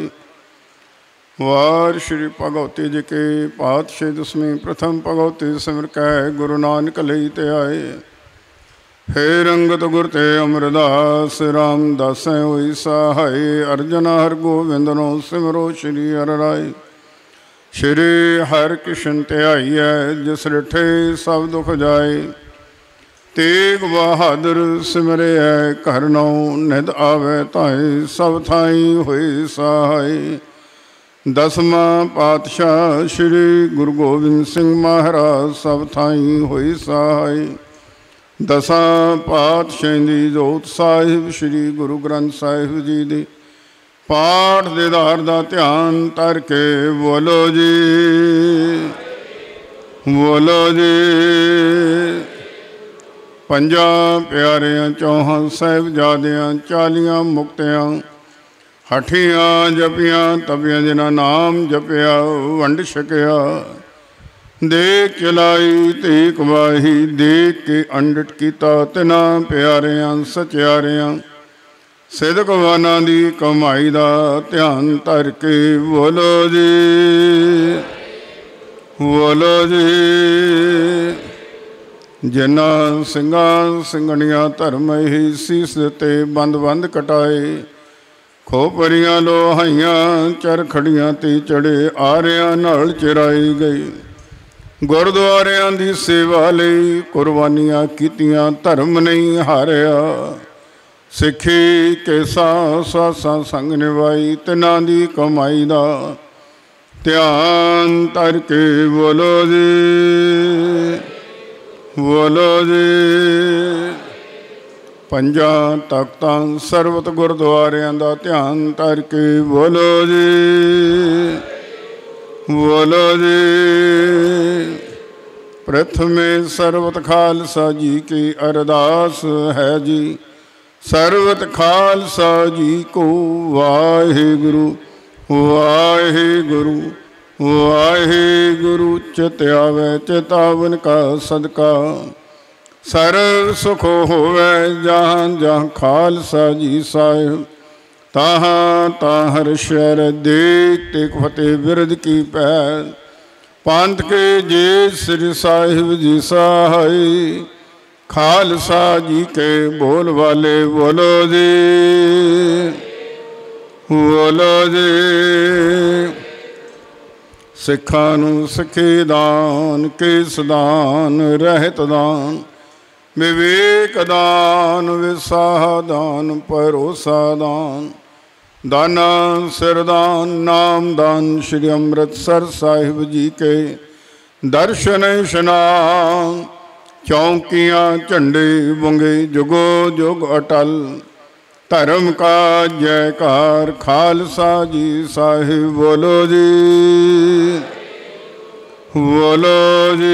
वार श्री भगवती जी के पातशाह दसवीं प्रथम भगवती सिमर कै गुरु नानक लई ते आए। फिर अंगत गुर ते अमरदास रामदास होई सहाय। अर्जन हर गोविंद नो सिमरो श्री हर राय। श्री हर कृष्ण ध्याईऐ जिस रिठे सब दुख जाए। तेग बहादुर सिमरिया घर नौ निध आवे ताई सब थाई होई सहाय। दसवां पातशाह श्री गुरु गोबिंद सिंह महाराज सब थाई होई सहाय। दसां पातशाह दी जोत साहिब श्री गुरु ग्रंथ साहिब जी दी पाठ दीदार दा ध्यान धर के बोलो जी बोलो जी। पंजा प्यारियां चौहां साहिबजादियां चालियां मुक्तियां हठियां जपियां तपियां जिन्हां नाम जपिया वंड छकिया। देख चलाई तीक वाही देख के अंडट कीता तिना प्यारियां सचियारियां सिदकवाना दी कमाई दा ध्यान धर के बोलो जी बोलो जी। जिन्ना ਸਿੰਘਾਂ ਸਿੰਘਣੀਆਂ धर्म ही सीस ते बंद बंद कटाए। खोपरियां लोहाइयां चरखड़ियां ती चढ़े आरियां नाल चिराई गई। गुरुद्वारियां दी सेवा लई कुर्बानियां कीतियां धर्म नहीं हारिया। सिखी केसा सासा संग निभाई तिना दी कमाई दा ध्यान धर के बोलो जी बोलो जी। पंजा तख्तां सरबत गुरुद्वारियां दा ध्यान धर के बोलो जी बोलो जी। प्रथमे सरबत खालसा जी की अरदास है जी। सरबत खालसा जी को वाहिगुरु वाहिगुरु वाहिगुरु। चित आवे चितावन का सदका सर्व सुख होवे जहाँ जहाँ खालसा जी साहिब। तहाँ तहाँ शहर देख तेक फतेह बिरद की पैर। पंथ के जे श्री साहिब जी सहाय। खालसा जी के बोल वाले बोलो जी बोलो जी। सिखां नूं सिखे दान केस दान रहत दान विवेक दान विसाह दान भरोसा दान। दाना सिरदान नाम दान श्री अमृतसर साहिब जी के दर्शन इशनान चौकियाँ झंडे बंगे जुगो जुग अटल धर्म का जयकार खालसा जी साहिब बोलो जी बोलो जी।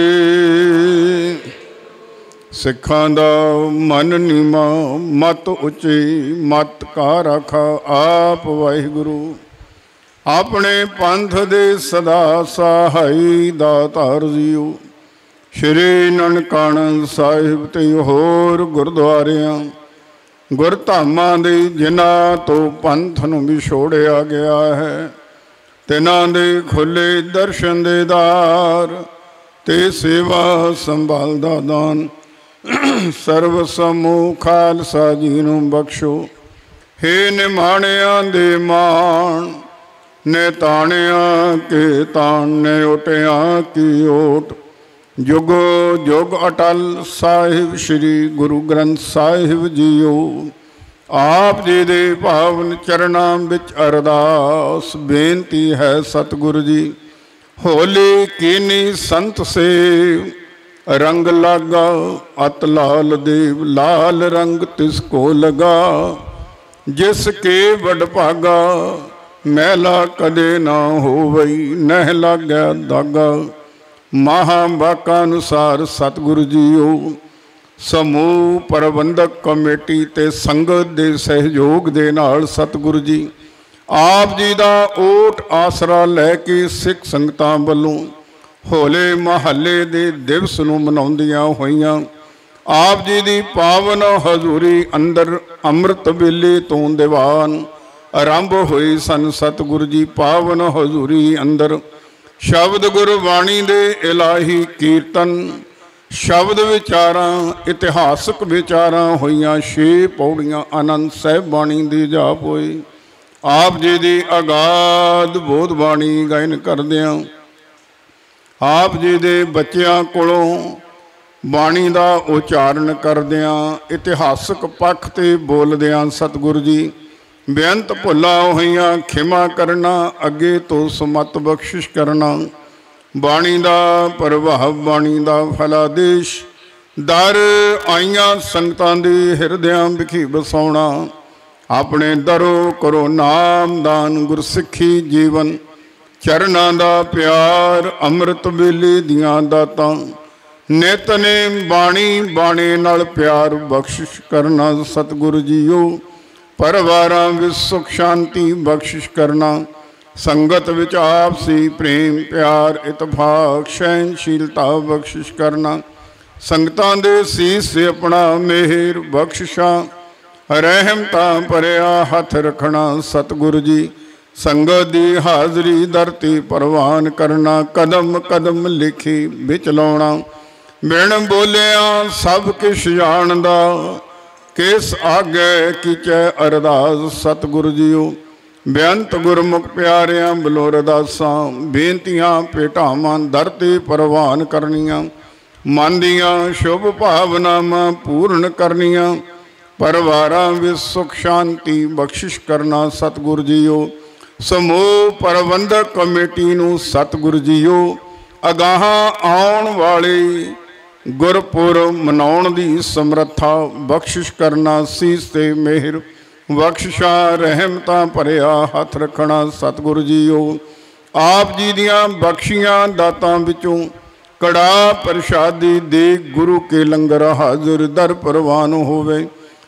सिखां दा मन नीमा मत उची मत का रखा आप वाहिगुरु अपने पंथ दे सदा सहाई दातार जीओ। श्री ननकाना साहिब ते होर गुरुद्वारियां गुरधामां दे जिन्हां तो पंथ नूं विछोड़िया गया है तिन्हां दे खुले दर्शन दे दार ते सेवा संभाल दा दान सर्व समूह खालसा जी नूं बख्शो। हे निमाणियां दे मान ने ताणियां के ताण ने ओटियां की ओट जुगो जुग अटल साहिब श्री गुरु ग्रंथ साहिब जीओ। आप जी दे पावन चरणां विच अरदास बेनती है सतगुरु जी होली कीनी संत सेव रंग लागा अत लाल देव लाल रंग तिसको लगा जिसके वडभागा मैला कदे ना होवई नह लाग्या दागा। महावाका अनुसार सतगुरु जीओ समूह प्रबंधक कमेटी ते संगत दे सहयोग दे नाल सतगुरु जी आप जी दा ओट आसरा लैके सिख संगतां वल्लों होले महल्ले दे दिवस नूं मनाउंदियां होईयां आप जी दी पावन हजूरी अंदर अमृत वेले तो दीवान आरंभ होए सन। सतगुरु जी पावन हजूरी अंदर शब्द गुरबाणी दे इलाही कीर्तन शब्द विचारां इतिहासक विचारां होईयां छे पौड़ियां आनंद साहिब बाणी दी जाप होई। आप जी दी अगाध बोध बाणी गायन करदियां आप जी दे बच्चियां कोलों बाणी दा उचारण करदियां इतिहासक पक्ष ते बोलदियां सतगुरु जी बेअंत भुला होईयां खिमा करना अगे तो सुमत बख्शिश करना। बाणी दा प्रभाव बाणी दा फलादेश दर आईयां संगतां दे हिरदियां विखी बसाउणा अपने दरो करो नाम दान गुरसिੱਖੀ जीवन चरनां दा प्यार अमृत वेले दियां दातां नितनेम बाणी बाणे नाल प्यार बख्शिश करना। सतगुरु जीओ परिवारां विच सुख शांति बख्शिश करना संगत विच आपसी प्रेम प्यार इतफाक सहनशीलता बख्शिश करना संगतां दे सीस से अपना मेहर बख्शिशा रहमतां भरिया हथ रखना। सतगुरु जी संगत दी हाजरी धरती परवान करना कदम कदम लिखी विच लाउणा बिन बोलिया सब किश जानदा किस आगे कीचै अरदास। सतगुरु जीओ बेअंत गुरमुख प्यारियां बलो अरदासां बेनतियां भेटावां धरती परवान करनियां मन दियां शुभ भावनावां पूर्ण करनियां परिवारां विच सुख शांति बख्शिश करना। सतगुरु जीओ समूह प्रबंधक कमेटी नूं सतगुरु जीओ अगाहां आउण वाले गुरपुरब मनाउण दी समर्था बख्शिश करना सीस ते मेहर बख्शिशा रहमतां भरिया हथ रखना। सतगुरु जीओ आप जी दियां बख्शियां दातां विचों कड़ा प्रसादी दे गुरु के लंगर हाजिर दर परवान होवे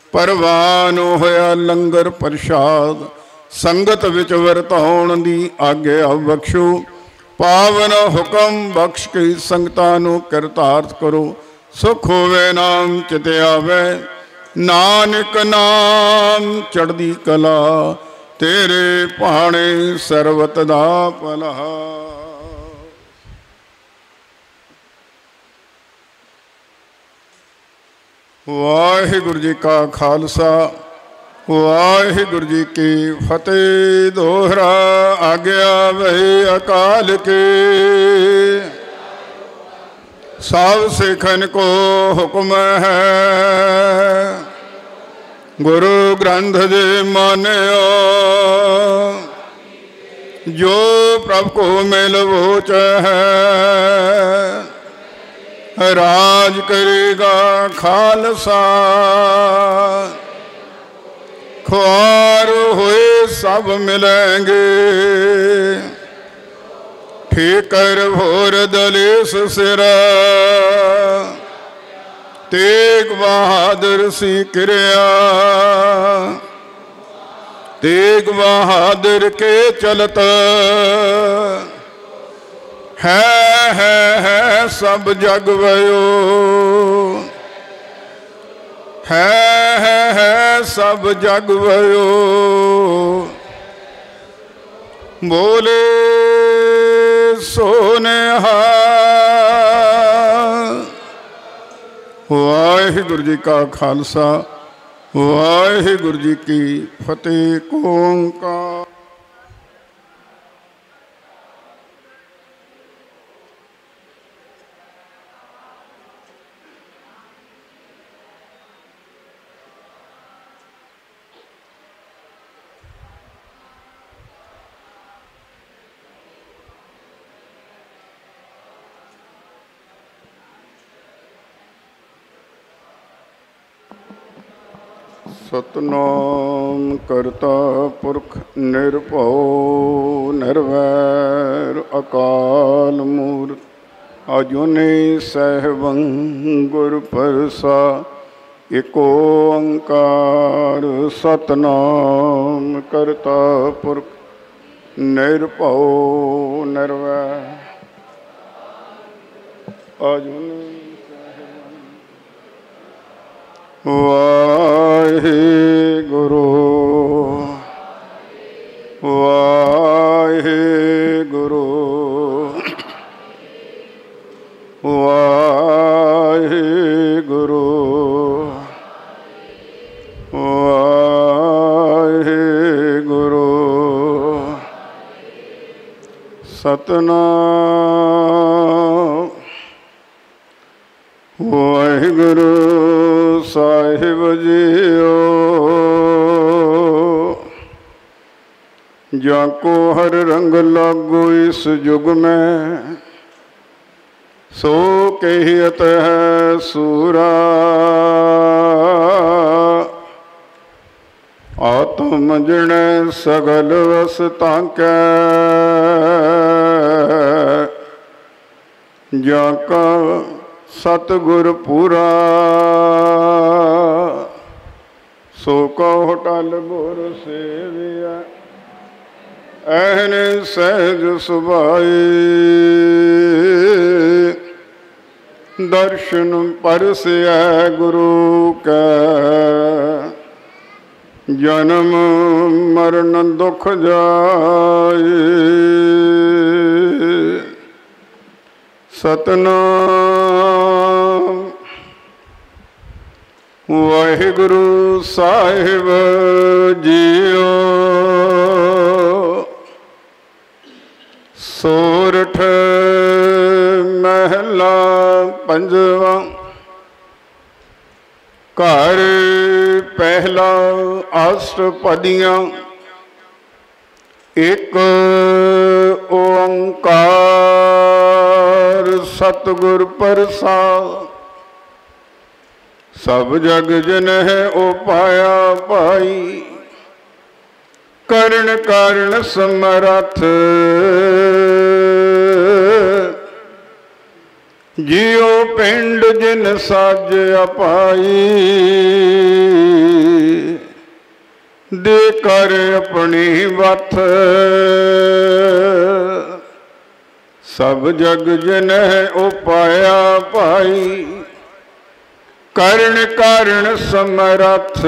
परवान होया लंगर प्रसाद संगत विच वरताउण दी आग्या बख्शो पावन हुकम बख्श के संगतां नूं करतार्थ करो सुख होवे नाम चित आवे नानक नाम चढ़दी कला तेरे भाणे सरवत दा भला। वाहिगुरु जी का खालसा वाहिगुरु जी की फतेह। दोहरा आज्ञा वही अकाल के सब सिखन को हुक्म है गुरु ग्रंथ जी मान्यो जो प्रभु को मिल वोच है राज करेगा खालसा। खुआर हुए सब मिलेंगे ठीकर भोर दलेस सिरा। तेग बहादुर सी क्रिया तेग बहादुर के चलत है है है सब जग भयो। है है है सब जग भयो। बोले सोनेहा। वाहिगुरु जी का खालसा वाहिगुरु जी की फतेह। ओंकार। सतनाम करता पुरख निरभौ निर्वैर अकाल मूर्त अजुनी सहबं गुर प्रसाद। एको ओंकार सतनाम करता पुरख निरभौ निर्वैर अजुनी। वाहिगुरु वाहिगुरु वाहिगुरु वाहिगुरु। सतनाम वाहिगुरु साहिब जियो। जाको हर रंग लागो इस युग में सो कहियत है सूरा। आत्म जिण सगल वसता कै जाका सतगुर पूरा। सो कहो टल गुर सेविया ऐन सहज सुभाई। दर्शन परसै गुरु कै जन्म मरण दुख जाए। सतनाम वाहिगुरु साहिब जियो। सोरठ महला पंजवा। घर पहला अष्टपदियाँ। एक ओंकार सतगुर प्रसाद। सब जग जन है ओ पाया पाई। करण कारण समरथ जियो पिंड जिन साज अपाई। दे कर अपनी वथ सब जग जन है ओ पाया पाई। करण कारण समरथ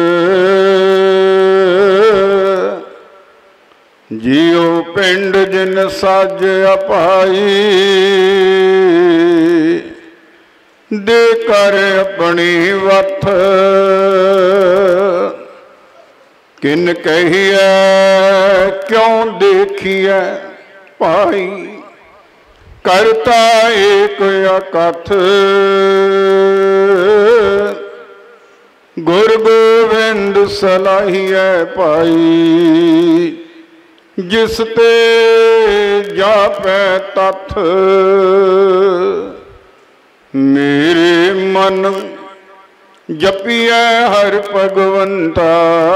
जियो पिंड जिन साज अपाई। दे कर अपनी वथ किन कहिए क्यों देखिए पाई। करता एक अकथ गुर गोविंद सलाहिए पाई। जिस ते जापै तथ मेरे मन जपिए हर भगवंता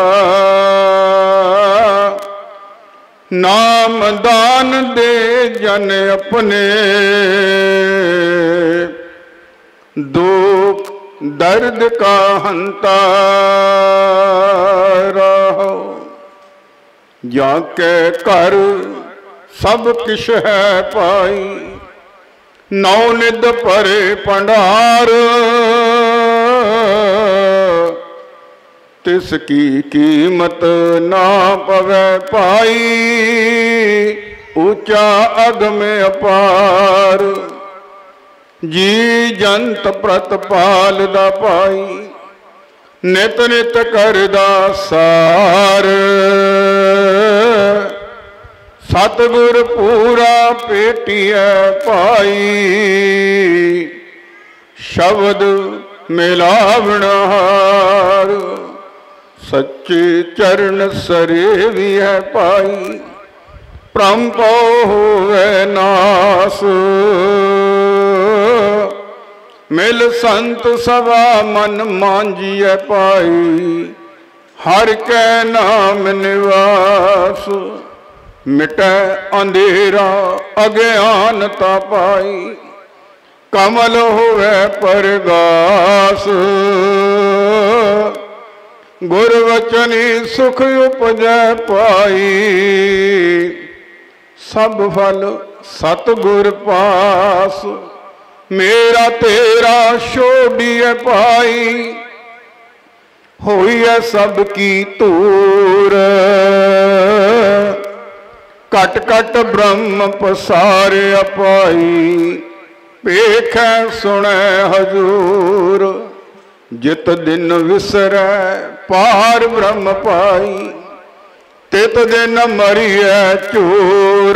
नाम दान दे जन अपने दुख दर्द का हंता रहो जाके कर सब किश है पाई नौ निध परे भंडार तिसकी कीमत ना पवे पाई ऊंचा अगम अपार जी जंत प्रतपाल दा पाई नित नित करदा सार सतगुर पूरा पेटिया पाई शब्द मिलावनहार सच्चे चरण सरे भी है पाई प्रंपो होवे नास मिल संत सभा मन मांजिए पाई हर कै नाम निवास मिटे अंधेरा अज्ञानता पाई कमल होवे परगास गुर वचनी सुख उपजै पाई सब फल सतगुर पास मेरा तेरा छोड़िए पाई होई है सबकी तूर कट कट ब्रह्म पसारे पाई पेख सुने हजूर जित दिन विसरै पार ब्रह्म पाई तित दिन मरिए चूर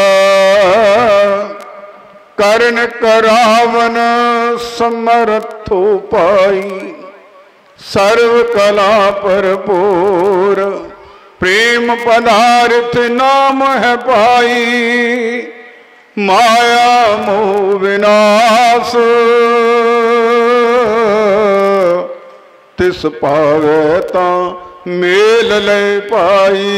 करण करावन समर्थो पाई सर्व कला भरपूर प्रेम पदार्थ नाम है पाई माया मोह विनाश तिस पावे ता मेल ले पाई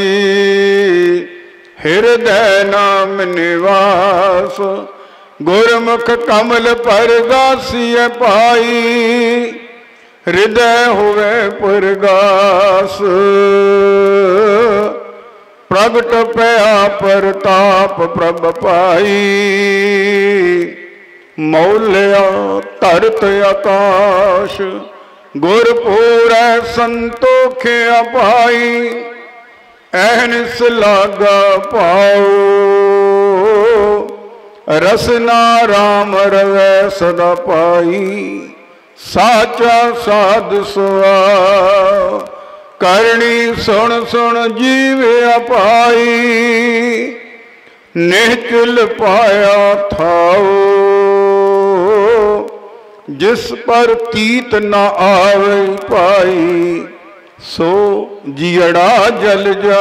हृदय नाम निवास गुरमुख कमल परगासिय पाई हृदय हुए परगास प्रगट पया परताप प्रभ पाई मौल्या तरत आकाश गुरपुर संतोखे पाई एहनिस लागा पाओ रसना राम रवै सदा पाई साचा साध सुआ करणी सुन सुन जीव्या पाई निश्चल पाया थाओ जिस पर तीत न आवे पाई सो जियड़ा जल जा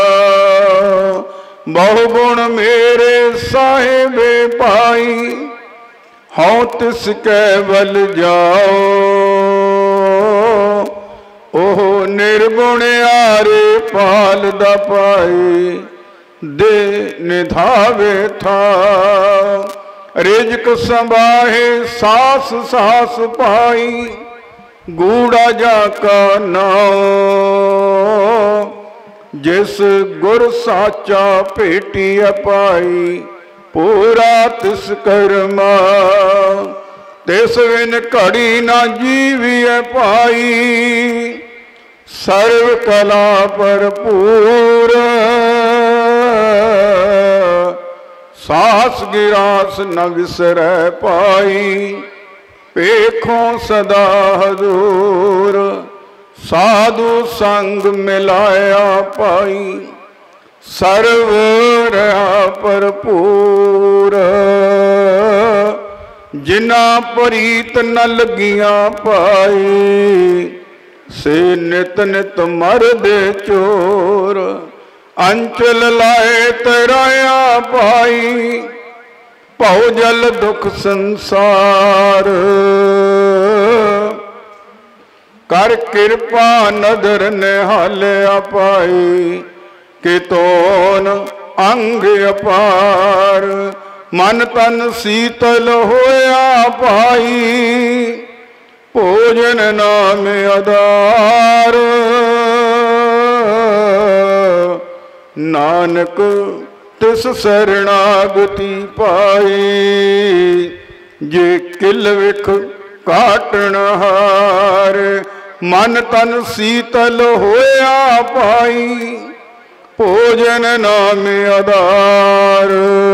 बहु गुण मेरे साहिबे पाई हाँ तिस कैवल जाओ ओह निर्गुण आरे पाल दा पाई दे निधावे था रिजक संभाहे सास सास पाई गूढ़ा जाका नाओ जिस गुर साचा पेटी पाई पूरा तिस कर्मा तिस बिन घड़ी ना जीविए पाई सर्व कला भरपूर सास गिरास न विसरै पाई पेखों सदा हजूर साधु संग मिलाया पाई सर्व रहा भरपूर जिना प्रीत न लगियां पाई से नित नित मर दे चोर अंचल लाए तराया पाई भव जल दुख संसार कर कृपा नदर निहालिया पाई कि तोन अंग अपार मन तन शीतल होया पाई भोजन नाम आधार नानक तिस शरणागति पाई जे किल विख काटन हार मन तन शीतल होया पाई भोजन नाम आधार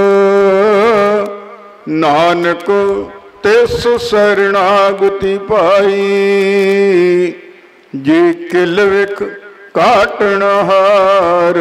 नानक तिस शरणागति पाई जे किल विख काटन हार।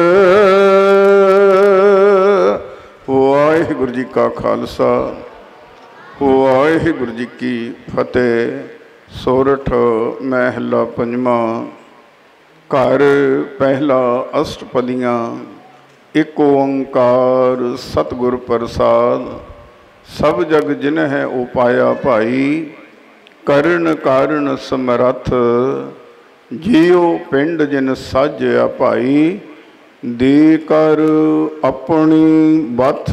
वाहिगुरू जी का खालसा वाहिगुरू जी की फतेह। सोरठ महला पंजवा। घर पहला अष्टपदियाँ। एक ओंकार सतगुर प्रसाद सब जग जिन है उपाया भाई करण कारण समरथ जियो पिंड जिन साजया भाई दे कर अपनी बथ।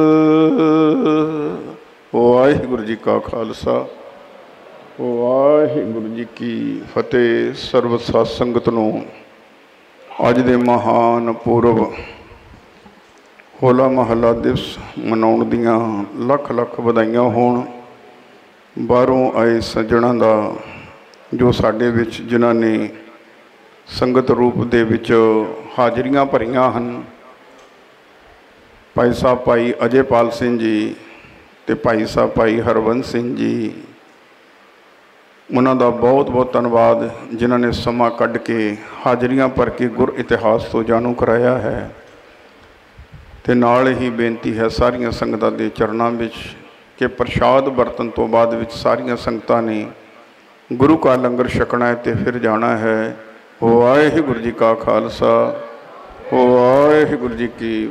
वाहिगुरू जी का खालसा वाहिगुरू जी की फतेह। सर्व साध संगत नूं अज दे महान पूरब होला महला दिवस मनाउण दीआं लख लख वधाइयां होण। बाहरों आए सज्जणां दा जो साडे विच जिन्हां ने संगत रूप दे विच हाजरियां भरियां हन। भाई साहब भाई अजयपाल सिंह जी ते भाई साहब भाई हरवंश सिंह जी, उन्हां दा बहुत बहुत धन्यवाद जिन्हां ने समा कढ़ के हाजरियां भर के गुर इतिहास तो जाणू कराया है। ते नाल ही बेनती है सारियां संगतां दे चरनां विच कि प्रसाद बरतन तो बाद विच सारियां संगतां ने गुरु का लंगर छकना है तो फिर जाना है। वाहिगुरू जी का खालसा वाहिगुरू जी की